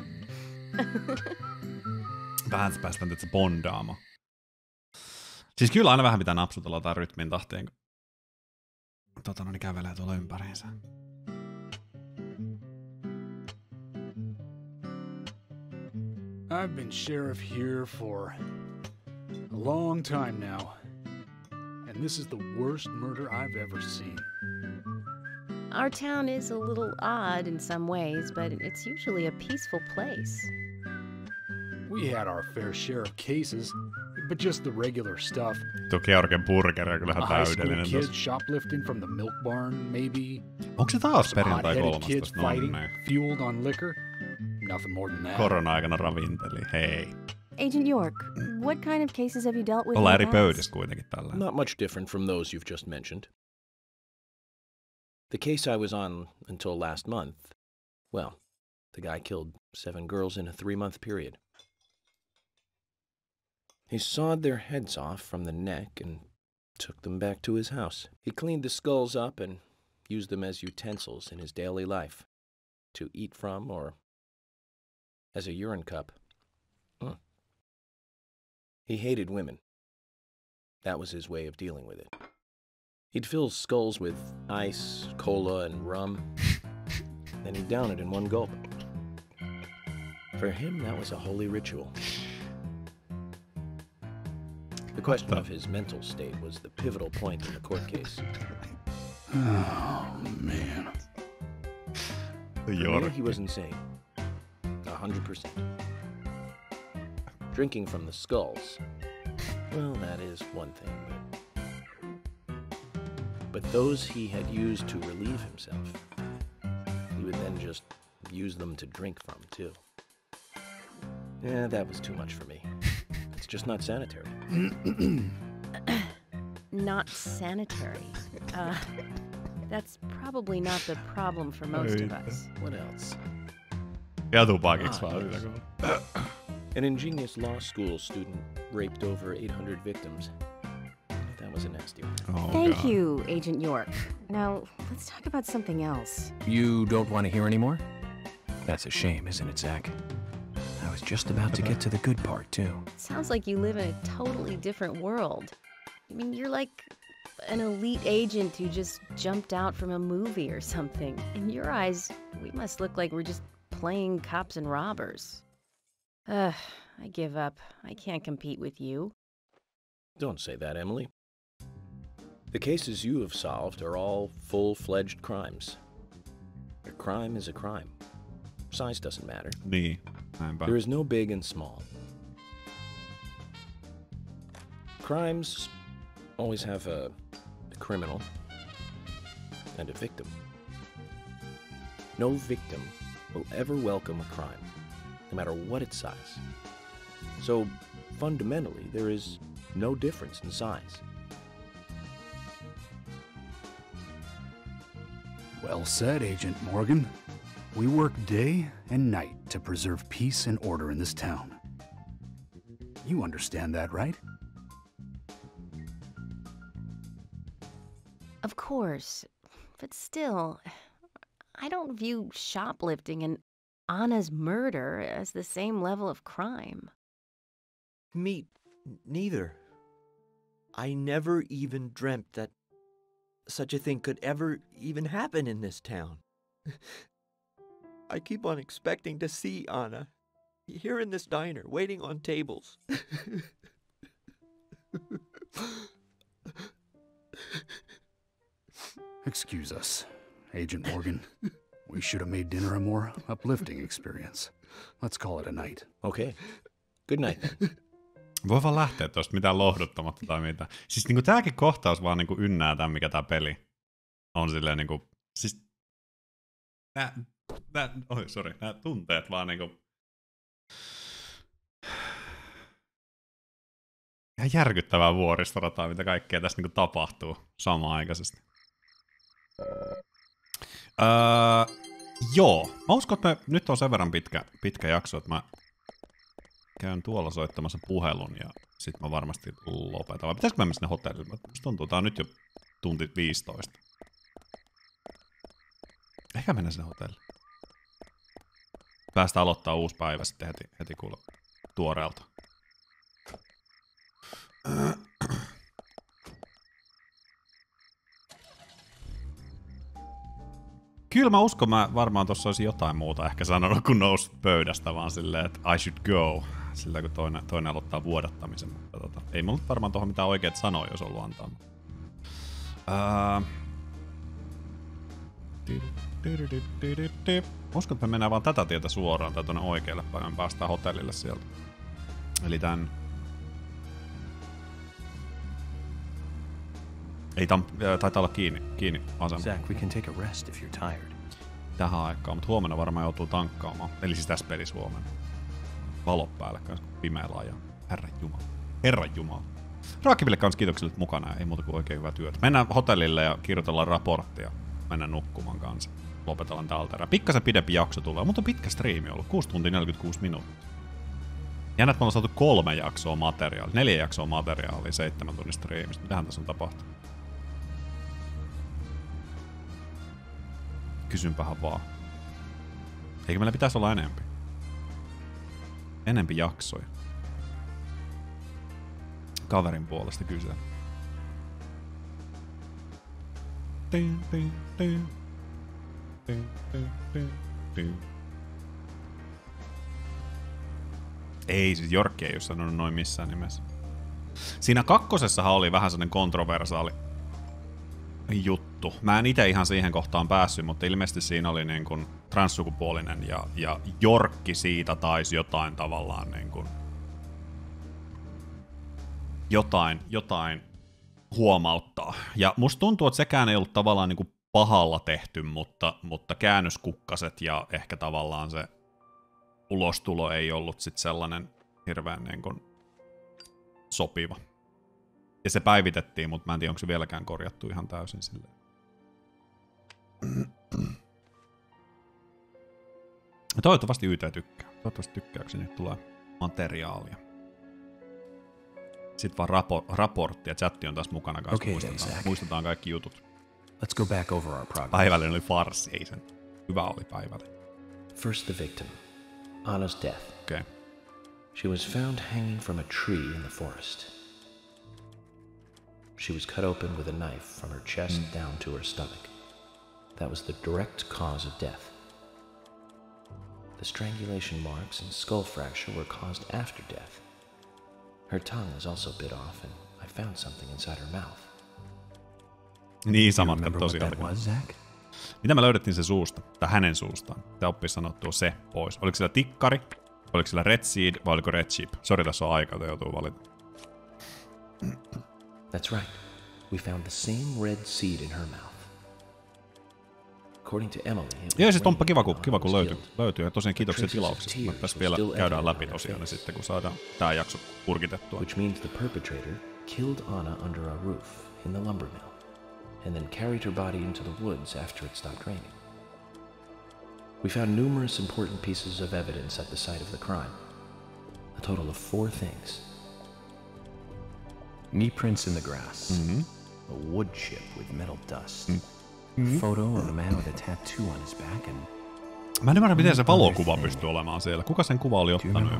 Vähän se päästään tietysti bondaamaan. Siis kyllä aina vähän pitää napsutella jotain rytmin tahtiin, kun tota, no, niin kävelee tuolla ympäriinsä. I've been sheriff here for a long time now, and this is the worst murder I've ever seen. Our town is a little odd in some ways, but it's usually a peaceful place. We had our fair share of cases, but just the regular stuff. Tuo Georgen burger on kyllähän A high school täydellinen kid tossa. shoplifting from the milk barn, maybe. Onko se taas Some perjantai hot-headed kids kolmastoista? No fighting, näin. fueled on liquor. Nothing more than that. Korona-aikana ravinteli, hei. Agent York, what kind of cases have you dealt with? Ollaan in the eri past? pöydissä kuitenkin tällä. Not much different from those you've just mentioned. The case I was on until last month, well, the guy killed seven girls in a three-month period. He sawed their heads off from the neck and took them back to his house. He cleaned the skulls up and used them as utensils in his daily life, to eat from or as a urine cup. Hmm. He hated women. That was his way of dealing with it. He'd fill skulls with ice, cola, and rum, then he'd down it in one gulp. For him, that was a holy ritual. The question of his mental state was the pivotal point in the court case. Oh, man. For me, he was insane. A hundred percent. Drinking from the skulls, well, that is one thing, but... But those he had used to relieve himself, he would then just use them to drink from, too. Yeah, that was too much for me. It's just not sanitary. Not sanitary. Uh, that's probably not the problem for most of us. What else? Ja tupakiksi Ah, vaan. yes. An ingenious law school student raped over eight hundred victims. That was a nasty one. Oh, Thank God. you, Agent York. Now, let's talk about something else. You don't want to hear anymore? That's a shame, isn't it, Zach? I was just about to get to the good part, too. Sounds like you live in a totally different world. I mean, you're like an elite agent who just jumped out from a movie or something. In your eyes, we must look like we're just playing cops and robbers. Ugh, I give up. I can't compete with you. Don't say that, Emily. The cases you have solved are all full-fledged crimes. A crime is a crime. Size doesn't matter. Niin, näinpä. There is no big and small. Crimes always have a, a criminal and a victim. No victim will ever welcome a crime, no matter what its size. So, fundamentally, there is no difference in size. Well said, Agent Morgan. We work day and night to preserve peace and order in this town. You understand that, right? Of course, but still, I don't view shoplifting and Anna's murder as the same level of crime. Me neither. I never even dreamt that such a thing could ever even happen in this town. I keep on expecting to see Anna, here in this diner, waiting on tables. Excuse us, Agent Morgan. We should have made dinner a more uplifting experience. Let's call it a night. Okay. Good night then. Voi vaan lähteä tosta mitään lohduttamatta tai mitään. Siis niinku tääkin kohtaus vaan niinku ynnää tämän, mikä tää peli on silleen niinku... Siis... Nää... Nää... Oi, sori. Nää tunteet vaan niinku... Ihan järkyttävää vuoristorataa, mitä kaikkea tässä niinku tapahtuu samanaikaisesti. Öö, joo. Mä uskon, että me, nyt on sen verran pitkä, pitkä jakso, että mä käyn tuolla soittamassa puhelun ja sit mä varmasti lopetan. Vai pitäisikö mennä sinne hotellille? Musta tuntuu, tää on nyt jo tunti viisitoista. Ehkä mennä sinne hotellille. Päästä aloittaa uusi päivä sitten heti, heti kuule tuoreelta. Kyllä mä uskon, mä varmaan tossa olisi jotain muuta ehkä sanonut, kun nousi pöydästä, vaan silleen, että I should go. Sillä kun toinen, toinen aloittaa vuodattamisen, mutta tota, ei mulla varmaan tuohon mitään oikeat sanoja, jos ollut antaa. Uh... Uskon, että me mennään vaan tätä tietä suoraan, tai tuonne oikealle päin, päästään hotellille sieltä. Eli tän... Ei tam... taitaa olla kiinni, kiinni asema. Zach, we can take a rest if you're tired. Tähän aikaan, mutta huomenna varmaan joutuu tankkaamaan. Eli siis tässä pelissä huomenna. Valot päälle kanssa, pimeällä ajaa. Herran jumala. Herran jumala. Raakkiville kanssa kiitoksia mukana, ei muuta kuin oikein hyvää työtä. Mennään hotellille ja kirjoitellaan raporttia. Mennään nukkumaan kanssa. Lopetellaan täältä erää. Pikkasen pidempi jakso tulee, mutta on pitkä striimi ollut. kuusi tuntia neljäkymmentäkuusi minuuttia. Jännä, että me ollaan saatu kolme jaksoa materiaalia. Neljä jaksoa materiaalia seitsemän tunnin striimistä. Mitähän tässä on tapahtunut? Kysynpähän vaan. Eikö meillä pitäisi olla enempi? Enempi jaksoja. Kaverin puolesta kyse. Ei, siis Jorkki ei ole sanonut noin missään nimessä. Siinä kakkosessahan oli vähän sellainen kontroversaali juttu. Mä en itse ihan siihen kohtaan päässyt, mutta ilmeisesti siinä oli niin kuin transsukupuolinen ja, ja Jorkki siitä taisi jotain tavallaan niin kuin jotain, jotain huomauttaa. Ja musta tuntuu, että sekään ei ollut tavallaan niin kuin pahalla tehty, mutta, mutta käännöskukkaset ja ehkä tavallaan se ulostulo ei ollut sit sellainen hirveän niin kuin sopiva. Ja se päivitettiin, mutta mä en tiedä, onko se vieläkään korjattu ihan täysin silleen. Toivottavasti Y T tykkää. Toivottavasti tykkääkseni tulee materiaalia. Sitten vaan rapo- raportti ja chatti on taas mukana kanssa. Okay, muistetaan, muistetaan kaikki jutut. Let's go back over our progress. Päivällinen oli farssi, ei sen. Hyvä oli päivällinen. First the victim, Anna's death. Okay. She was found hanging from a tree in the forest. She was cut open with a knife from her chest mm. down to her stomach. That was the direct cause of death. The strangulation marks and skull fracture were caused after death. Her tongue was also bit off, and I found something inside her mouth. Niin samat tosiaan. Mitä me löydettiin se suusta, tai hänen suustaan? Tämä oppii sanottua se pois. Oliko sillä tikkari, oliko sillä red seed vai oliko red chip? Sori, tässä on aika, että joutuu valita. That's right. We found the same red seed in her mouth. According to Emily, joo, siis onpa kiva, kun, kiva, kun löytyy. löytyy. Ja tosiaan kiitoksia tilauksesta. Mutta tässä vielä käydään läpi tosiaan sitten, kun saadaan tää jakso purkitettua. Which means the perpetrator killed Anna under a roof in the lumber mill, and then carried her body into the woods after it stopped raining. We found numerous important pieces of evidence at the site of the crime. A total of four things. Knee prints in the grass. Mm-hmm. A wood chip with metal dust. Mm-hmm. A photo of a man with a tattoo on his back and... Mä en ymmärrä, miten se valokuva pystyy olemaan siellä. Kuka sen kuva oli ottanut?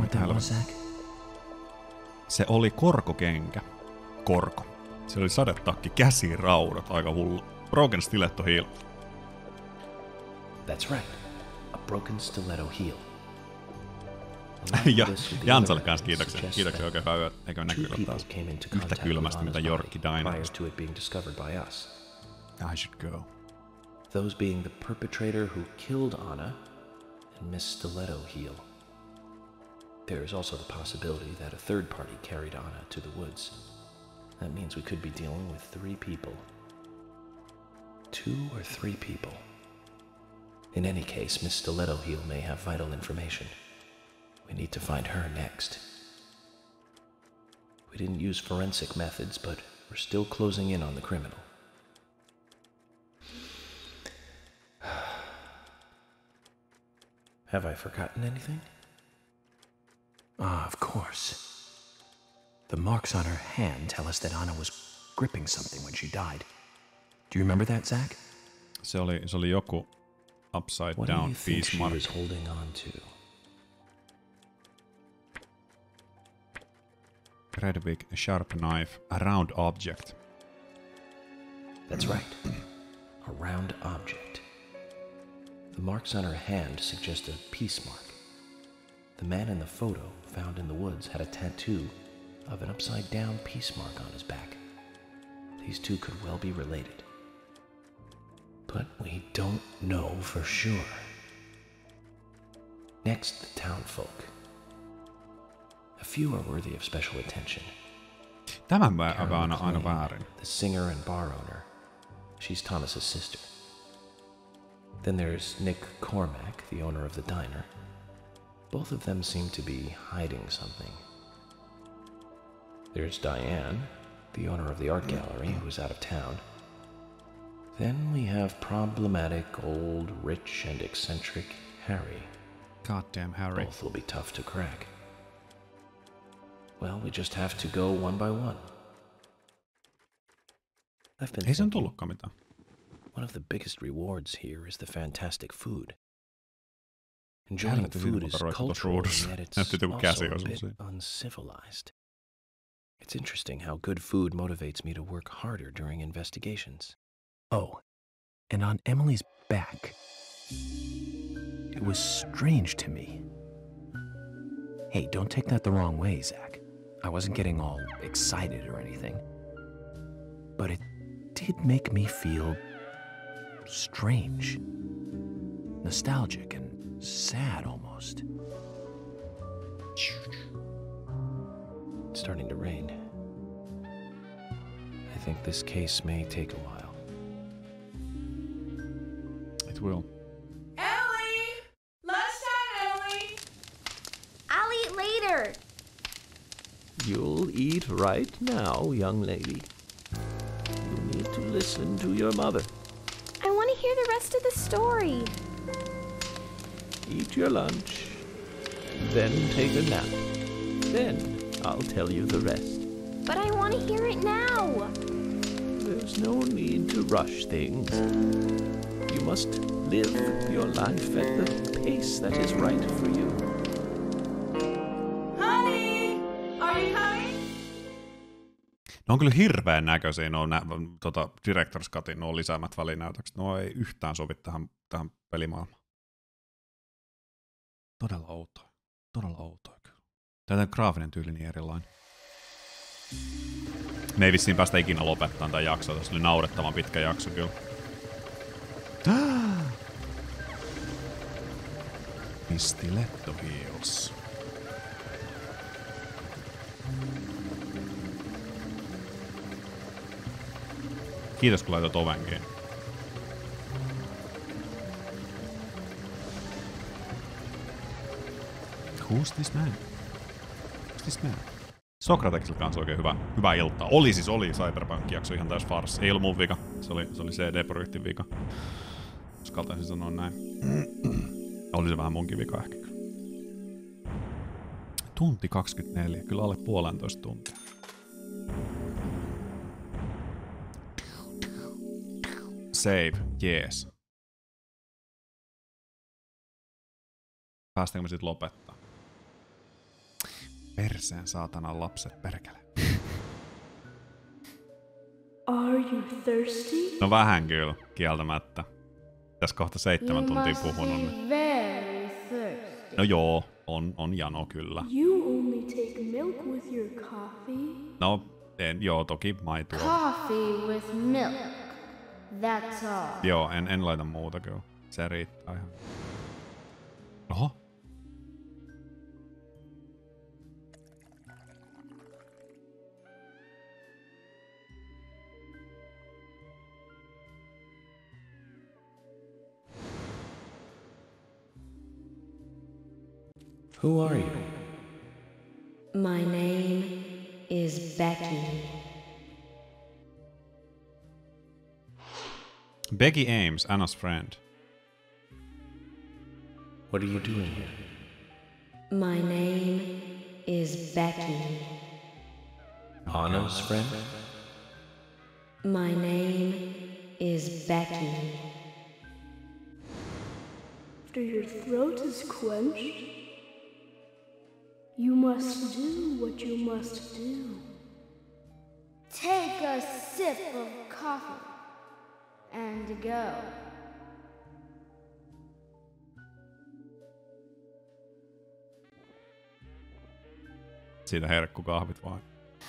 Se oli korkokenkä. Korko. Se oli sadetakki, käsiraudat, aika hullu. Broken stiletto heel. That's right. A broken stiletto heel. Ja Jansalle kanssa kiitoksia. Kiitoksia oikein hyvää. Eikö näkyy taas yhtä kylmästi, mitä Yorkki Diner. I should go. Those being the perpetrator who killed Anna and Miss Stiletto Heel. There is also the possibility that a third party carried Anna to the woods. That means we could be dealing with three people. Two or three people. In any case, Miss Stiletto Heel may have vital information. We need to find her next. We didn't use forensic methods, but we're still closing in on the criminal. Have I forgotten anything? Ah, of course. The marks on her hand tell us that Anna was gripping something when she died. Do you remember that, Zach? Se oli, se oli joku upside down peace mark. What do you think she was holding on to? Redwig, a sharp knife, a round object. That's right. A round object. The marks on her hand suggest a peace mark. The man in the photo found in the woods had a tattoo of an upside-down peace mark on his back. These two could well be related. But we don't know for sure. Next, the townfolk. A few are worthy of special attention. Tämän mä aina, aina väärin. The singer and bar owner. She's Thomas's sister. Then there's Nick Cormack, the owner of the diner. Both of them seem to be hiding something. There's Diane, the owner of the art gallery, who's out of town. Then we have problematic, old, rich, and eccentric Harry. Goddamn Harry. Both will be tough to crack. Well, we just have to go one by one. I've been Ei sen thinking, tullutkaan mitään. one of the biggest rewards here is the fantastic food. Enjoying food is cultural, and yet it's also a bit uncivilized. It's interesting how good food motivates me to work harder during investigations. Oh, and on Emily's back, it was strange to me. Hey, don't take that the wrong way, Zach. I wasn't getting all excited or anything. But it did make me feel strange. Nostalgic and sad almost. It's starting to rain. I think this case may take a while. It will. Ellie! Lunchtime, Ellie! I'll eat later. You'll eat right now, young lady. You need to listen to your mother. I want to hear the rest of the story. Eat your lunch, then take a nap. Then I'll tell you the rest. But I want to hear it now. There's no need to rush things. You must live your life at the pace that is right for you. Honey, are you coming? Ne on kyllä hirveän näköisiä, nuo nä- tota, Director's Cutin nuo lisäämät välinäytökset. Nuo ei yhtään sovi tähän, tähän pelimaailmaan. Todella outoa. Todella outoa kyllä. Tämä graafinen tyyli niin erilainen. Me ei vissiin päästä ikinä lopettaa tämän jaksoa. Tässä oli naurettavan pitkä jakso kyllä. Stiletto Heels. Kiitos kun laitoit ovenkin. Who's this man? Who's this man? Sokrateksella kanssa oikein hyvä, hyvä iltaa. Oli siis, oli Cyberpunk-jakso ihan täys farsi. Ei ollut mun vika. Se oli, se oli C D-projektin vika. Uskaltaisin sanoa näin. Oli se vähän munkin vika ehkä. Tunti kaksikymmentäneljä. Kyllä alle puolentoista tuntia. Save. Jees. Päästäänkö me sit lopettaa? Perseen saatanan lapset, perkele. Are you thirsty? No vähän kyllä, kieltämättä. Tässä kohta seitsemän You tuntia must puhunut. be very thirsty. No joo, On, on jano kyllä. You only take milk with your coffee? No, en, joo, toki maitoa. Coffee with milk. That's all. Joo, en, en laita muuta kyllä. Se riittää ihan. Oho. Who are you? My name is Becky. Becky Ames, Anna's friend. What are you doing here? My name is Becky. Anna's friend? My name is Becky. After your throat is quenched, you must do what you must do. Take a sip of coffee and go. Siitä herkkukahvit vaan.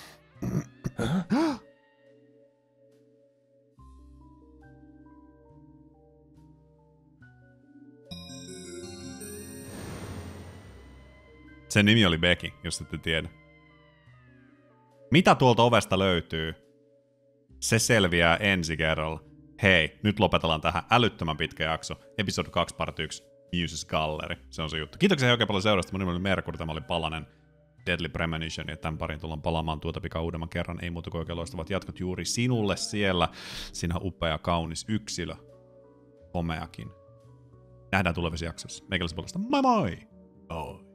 Sen nimi oli Becky, jos ette tiedä. Mitä tuolta ovesta löytyy? Se selviää ensi kerralla. Hei, nyt lopetellaan tähän älyttömän pitkä jakso. Episode kaksi part yksi. Muses Gallery. Se on se juttu. Kiitoksia oikein paljon seurasta. Mun nimi oli Merkur. Tämä oli Palanen. Deadly Premonition. Ja tämän parin tullaan palaamaan tuota pikaa uudemman kerran. Ei muuta kuin oikein loistavat jatkot juuri sinulle siellä. Sinä upea, kaunis yksilö. Homeakin. Nähdään tulevissa jaksossa. Meikäläisen puolesta. Moi moi! Oh.